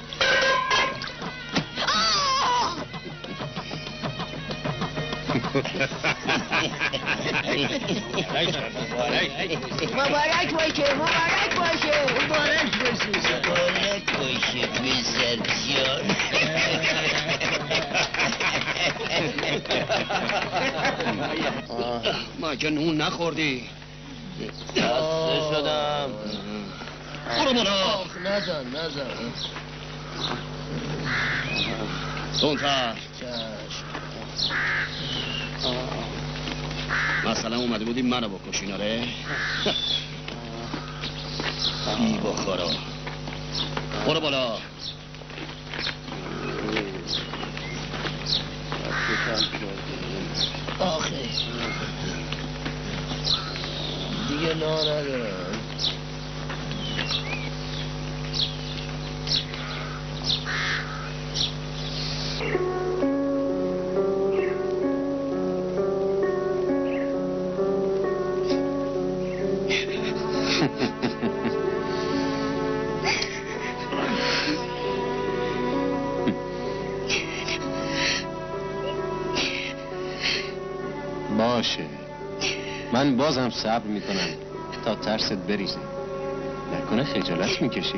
مبارک باشه مبارک باشه مبارک باشه مبارک باشه پسر جان. مگه نون نخوردی؟ خسته شدم. برو بالا. آخ نزن نزن. زونتر. مثلا اومده بودی منو بکشین آره؟ ای بخورا. برو بالا. آخه دیگه نا ندارم. باشه من بازم صبر میکنم تا ترست بریزه. نکنه خجالت میکشی.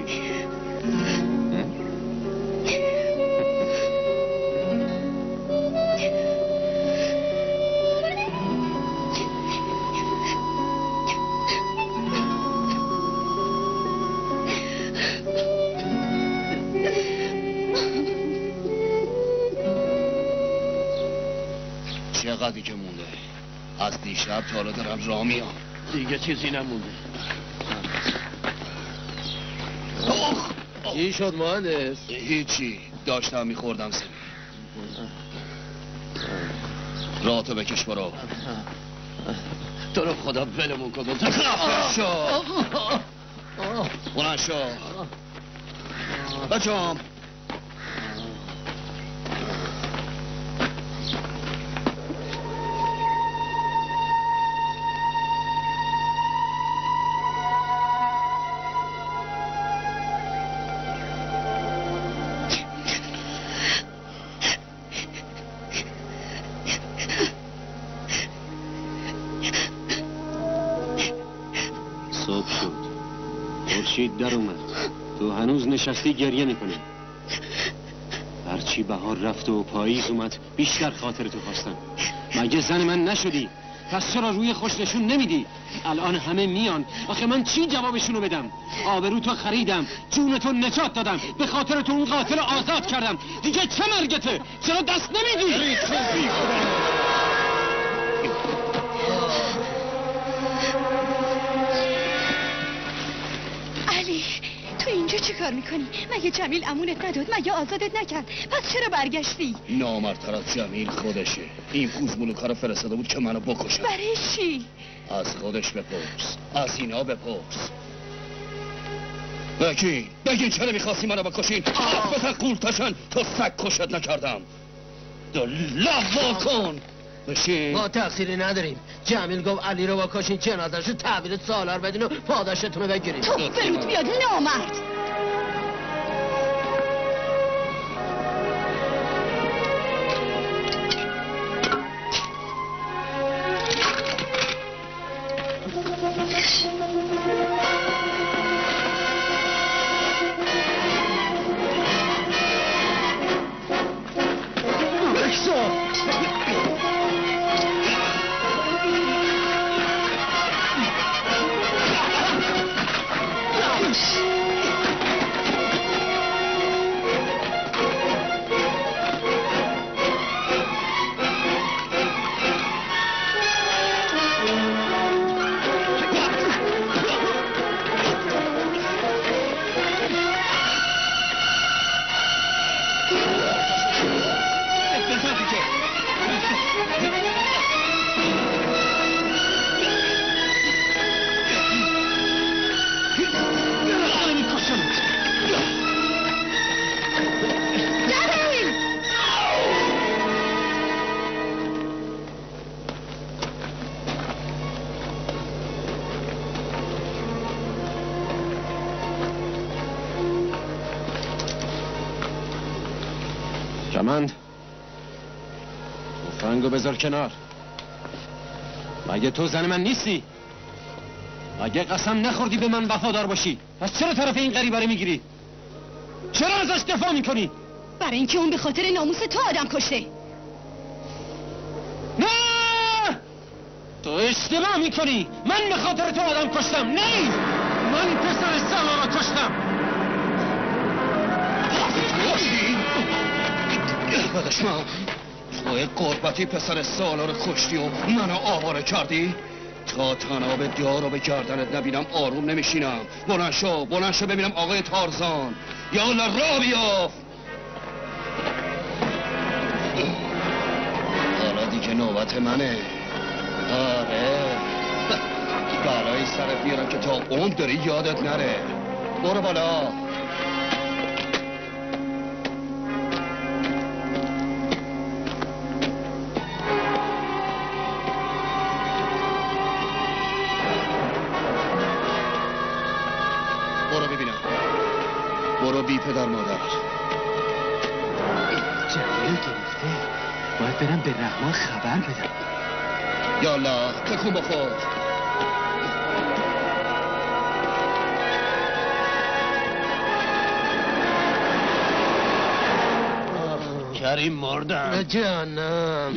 چقدر که مونده؟ از دیشب تا حالا دارم راه میام. دیگه چیزی نمونده. چی شد مهندس؟ هیچی داشتم میخوردم سمی. راه تو بکش برو. تو رو خدا بلمون کن. شو بلند شو بچه‌ام خورشید در اومد. تو هنوز نشستی گریه میکنی. هرچی بهار رفت و پاییز اومد بیشتر خاطر تو خواستم. مگه زن من نشدی؟ پس چرا روی خوش نشون نمیدی؟ الان همه میان. آخه من چی جوابشونو بدم؟ آبرو تو خریدم، جون تو نجات دادم، به خاطر تو اون قاتل آزاد کردم. دیگه چه مرگته؟ چرا دست نمیدی؟ علی تو اینجا چی کار میکنی؟ مگه جمیل امونت نداد؟ مگه آزادت نکرد؟ پس چرا برگشتی؟ نامردتر از جمیل خودشه. این پوزمولوکا رو فرستاده بود که منو بکشن. برای چی؟ از خودش بپرس، از اینا بپرس. بگین بگین چرا میخواستی منو بکشین؟ بتا قولتاشن تو سگ کشت نکردم. دو لوا کن بشین. ما تقصیری نداریم. جمیل گفت علی رو بکشین، جنازه‌شو تحویل سالار بدین و پاداشتون رو بگیرین. تو فرود بیاد نامرد. کمند تفنگو بذار کنار. مگه تو زن من نیستی؟ مگه قسم نخوردی به من وفادار باشی؟ پس چرا طرف این غریبه میگیری؟ چرا ازش دفاع میکنی؟ برای اینکه اون به خاطر ناموس تو آدم کشته. نه تو اشتباه میکنی. من به خاطر تو آدم کشتم. نه من پسر سالار رو کشتم. بدشمن توی قربتی پسر سالار کشتی و منو آواره کردی؟ تا تناب دار رو به گردنت نبینم آروم نمیشینم. بلند شو بلند شو ببینم آقای تارزان. یا الله را بیاف. حالا دیگه نوبت منه. آره برای سر بیارم که تا اون داری یادت نره. برو بالا. برو بی پدر مادر. جمیل گرفته. باید برم به رحمان خبر بدم. یالا تکون بخور. کریم مردم. جانم.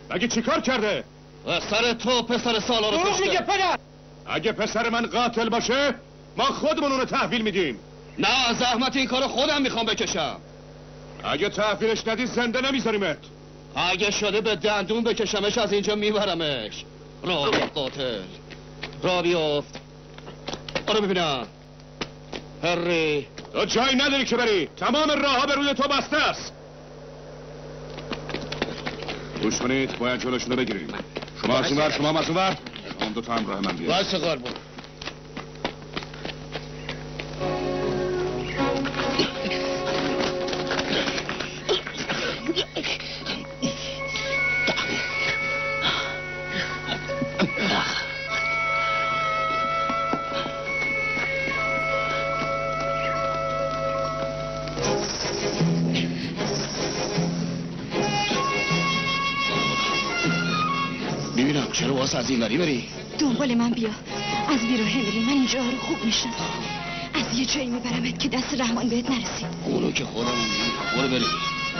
مگه چیکار کرده؟ پسر تو پسر سالار رو کشته. میگه پدر. اگه پسر من قاتل باشه ما خودمون اونو تحویل میدیم. نه زحمت این کارو خودم میخوام بکشم. اگه تحویلش ندی زنده نمیذاریمت. اگه شده به دندون بکشمش از اینجا میبرمش. را قاتل را بیفت. برو ببینم هری. تو جایی نداری که بری. تمام راه ها به روی تو بسته است. گوش کنید باید جلوشونو بگیریم. شما از اونور شما از اونور. اون دو تا همراه من بیاد. واسه قربون. ببینم چرا واسه از این وری بری؟ دنبال من بیا. از بیرو هنری من اینجا رو خوب میشم. از یه جایی میبرمت که دست رحمان بهت نرسید. اونو که خودم میگم. برو بریم.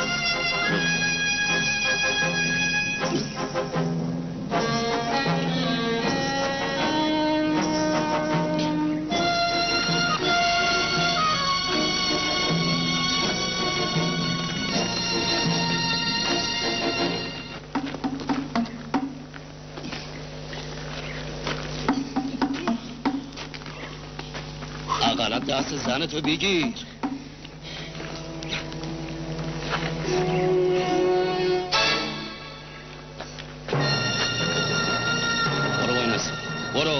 اقلب دست زن تو بگیر. برو باید نسی. برو.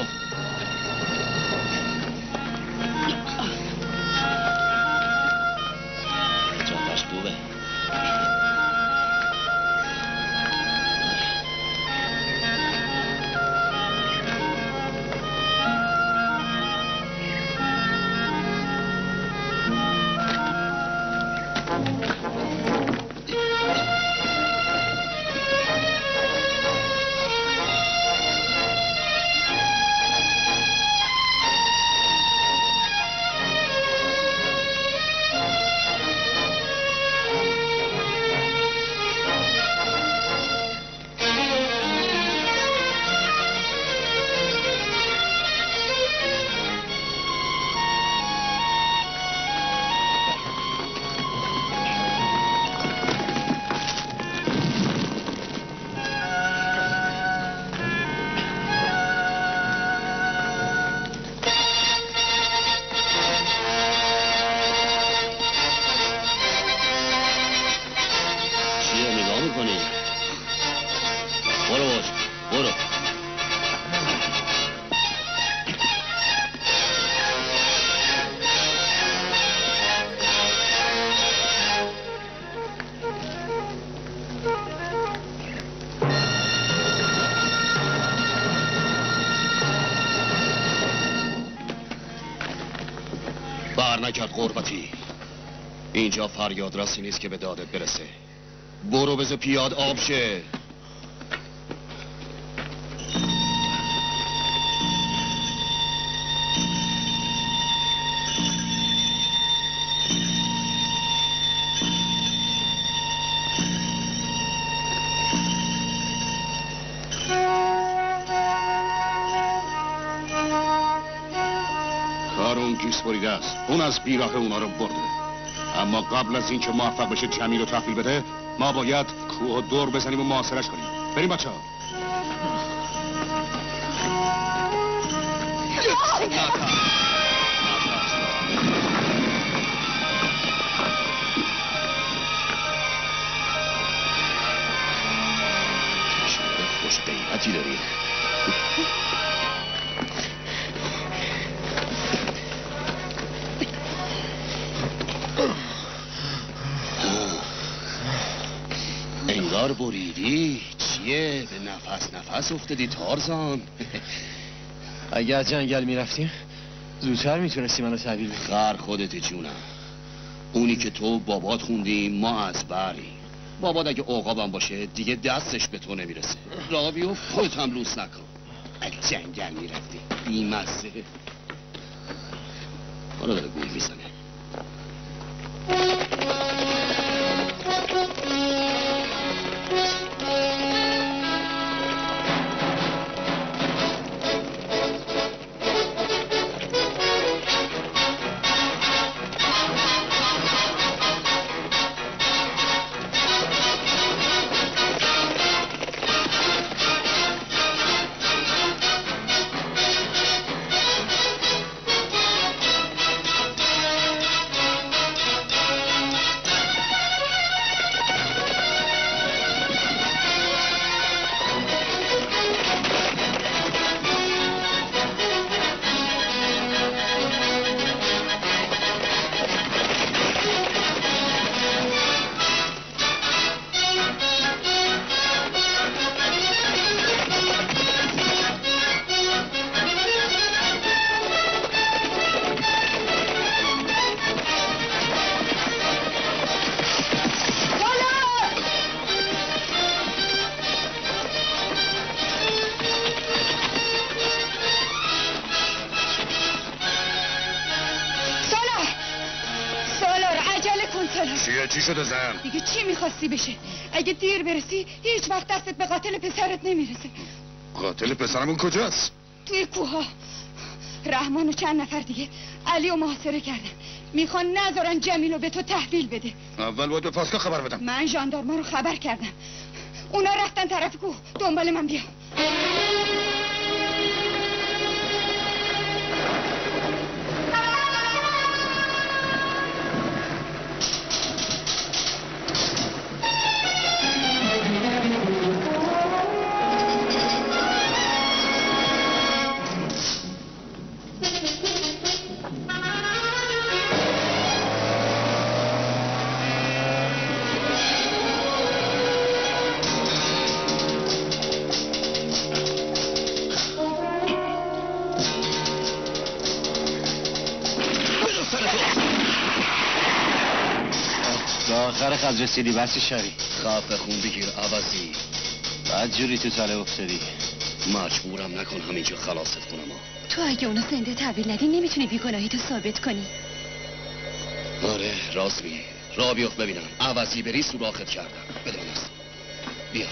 جاندش خوبه. نکرد قربتی. اینجا فریاد راسی نیست که به دادت برسه. برو بذار پیاد آب شه. بریده است. اون از بیراه اونا رو برده. اما قبل از اینکه موفق بشه جمیل رو تحویل بده ما باید کوه دور بزنیم و محاصرش کنیم. بریم بچه ها. خوش قیمتی داری. انگار بریدی. چیه؟ به نفس نفس افتادی تارزان. اگه از جنگل میرفتیم زودتر میتونستی منو تحویل بدی. خر خودتی جونم. اونی که تو بابات خوندیم ما از بری. بابات اگه عقابم باشه دیگه دستش به تو نمیرسه. راه بیفت خودت هم لوس نکن. از جنگل میرفتی بیمزه. حالا داره گول میزنه. چیه؟ چی شده زن؟ دیگه چی میخواستی بشه؟ اگه دیر برسی هیچ وقت دستت به قاتل پسرت نمیرسه. قاتل پسرمون کجاست؟ توی کوها. رحمان و چند نفر دیگه علی و محاصره کردن، میخوان نذارن جمیلو به تو تحویل بده. اول باید به پاسگاه خبر بدم. من ژاندارما رو خبر کردم، اونا رفتن طرف کوه. دنبال من بیا. آخر خط رسیدی بسی شری. خفه خون بگیر عوضی. بعد جوری تو تله افتادی. مجبورم نکن همینجا خلاصت کنم ها. تو اگه اونو زنده تحویل ندی نمیتونی بیگناهی تو ثابت کنی. آره راست میگی. را بیافت ببینم. عوضی بری سوراخت کردم. بدون است. بیا.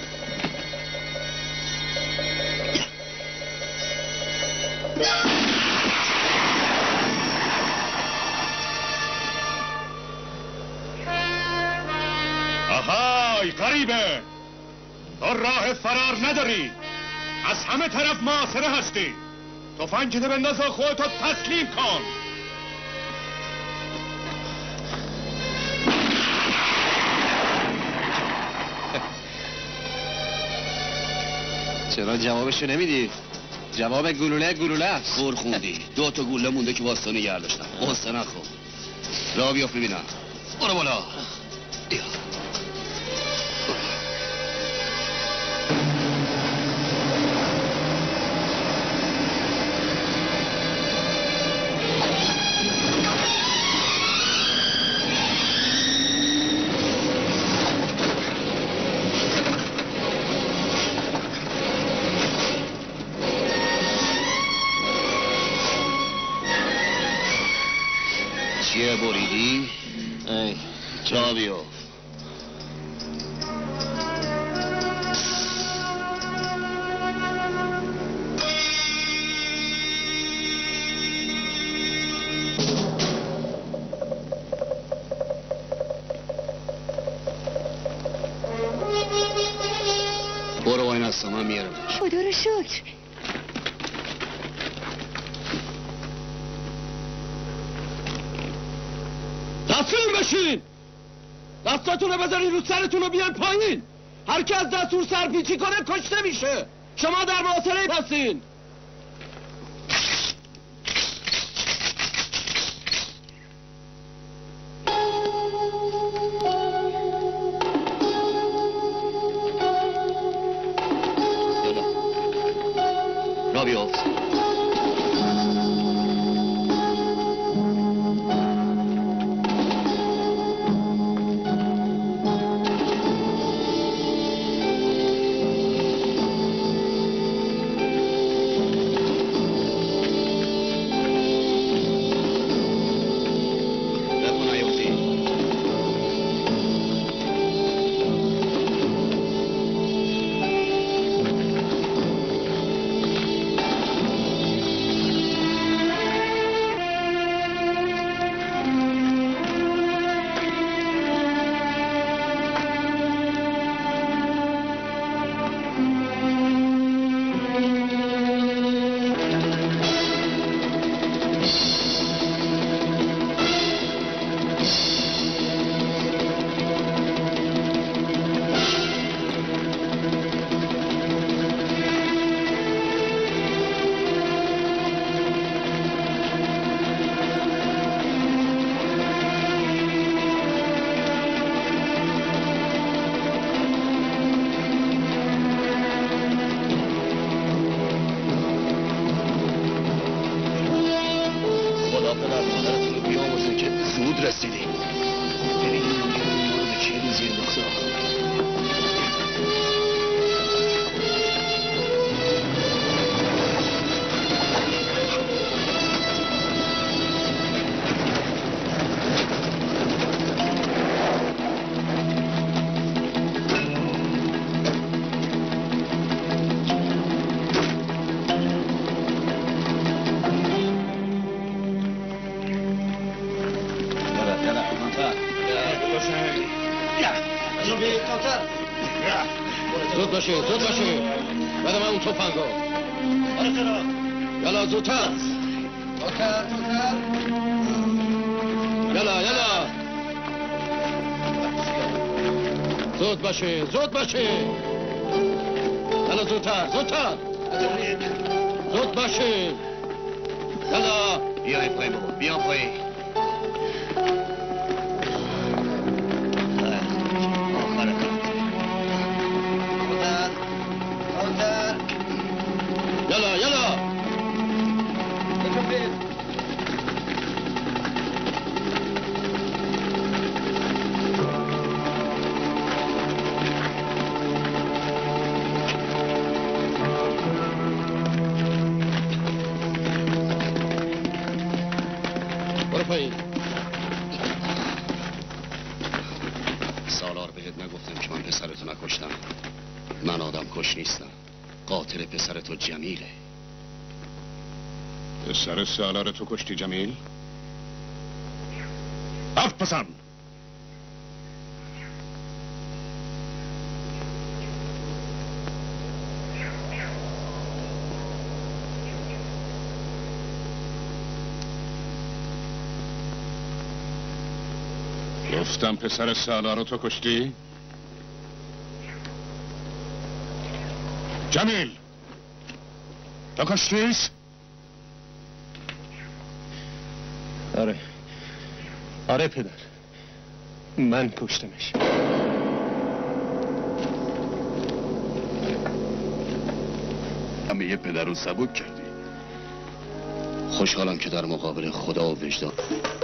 آهای غریبه، تو راه فرار نداری، از همه طرف محاصره هستی. تفنگت بنداز و خودتو تسلیم کن. چرا جوابشو نمیدی؟ جواب گلوله گلوله است. خور خوندی. دو تا گوله مونده که واسه نگه داشتم. قصه نخور. را بیافت ببینم. برو بالا. بیا. چیه بریدی؟ ای جا بیافت. برو واین هستم من میارم. خدا رو شکر. تسلیم بشین. دستاتون رو بذارین رو سرتون رو بیان پایین. هر کی از دستور سرپیچی کنه کشته میشه. شما در محاصره هستین. را بیافت. زود باشه زود باشه. بده من اون توفنگو. آره جناب. یلا زودتر زودتر زودتر. یلا یلا زود باشه زود باشه. یلا زودتر زودتر زود باشه. یلا بیای پای بابا بیا پای. یلا یلا برو پایین. سالار بهت نگفتم که من پسرتو نکشتم. من آدم کش نیستم. قاتل پسر تو جمیله. پسر سالار تو کشتی جمیل؟ حرف بزن. گفتم پسر سالار تو کشتی؟ جمیل تو کشتیش؟ آره آره پدر، من کشتمش. همه یه پدر رو سبک کردی. خوشحالم که در مقابل خدا و وجدان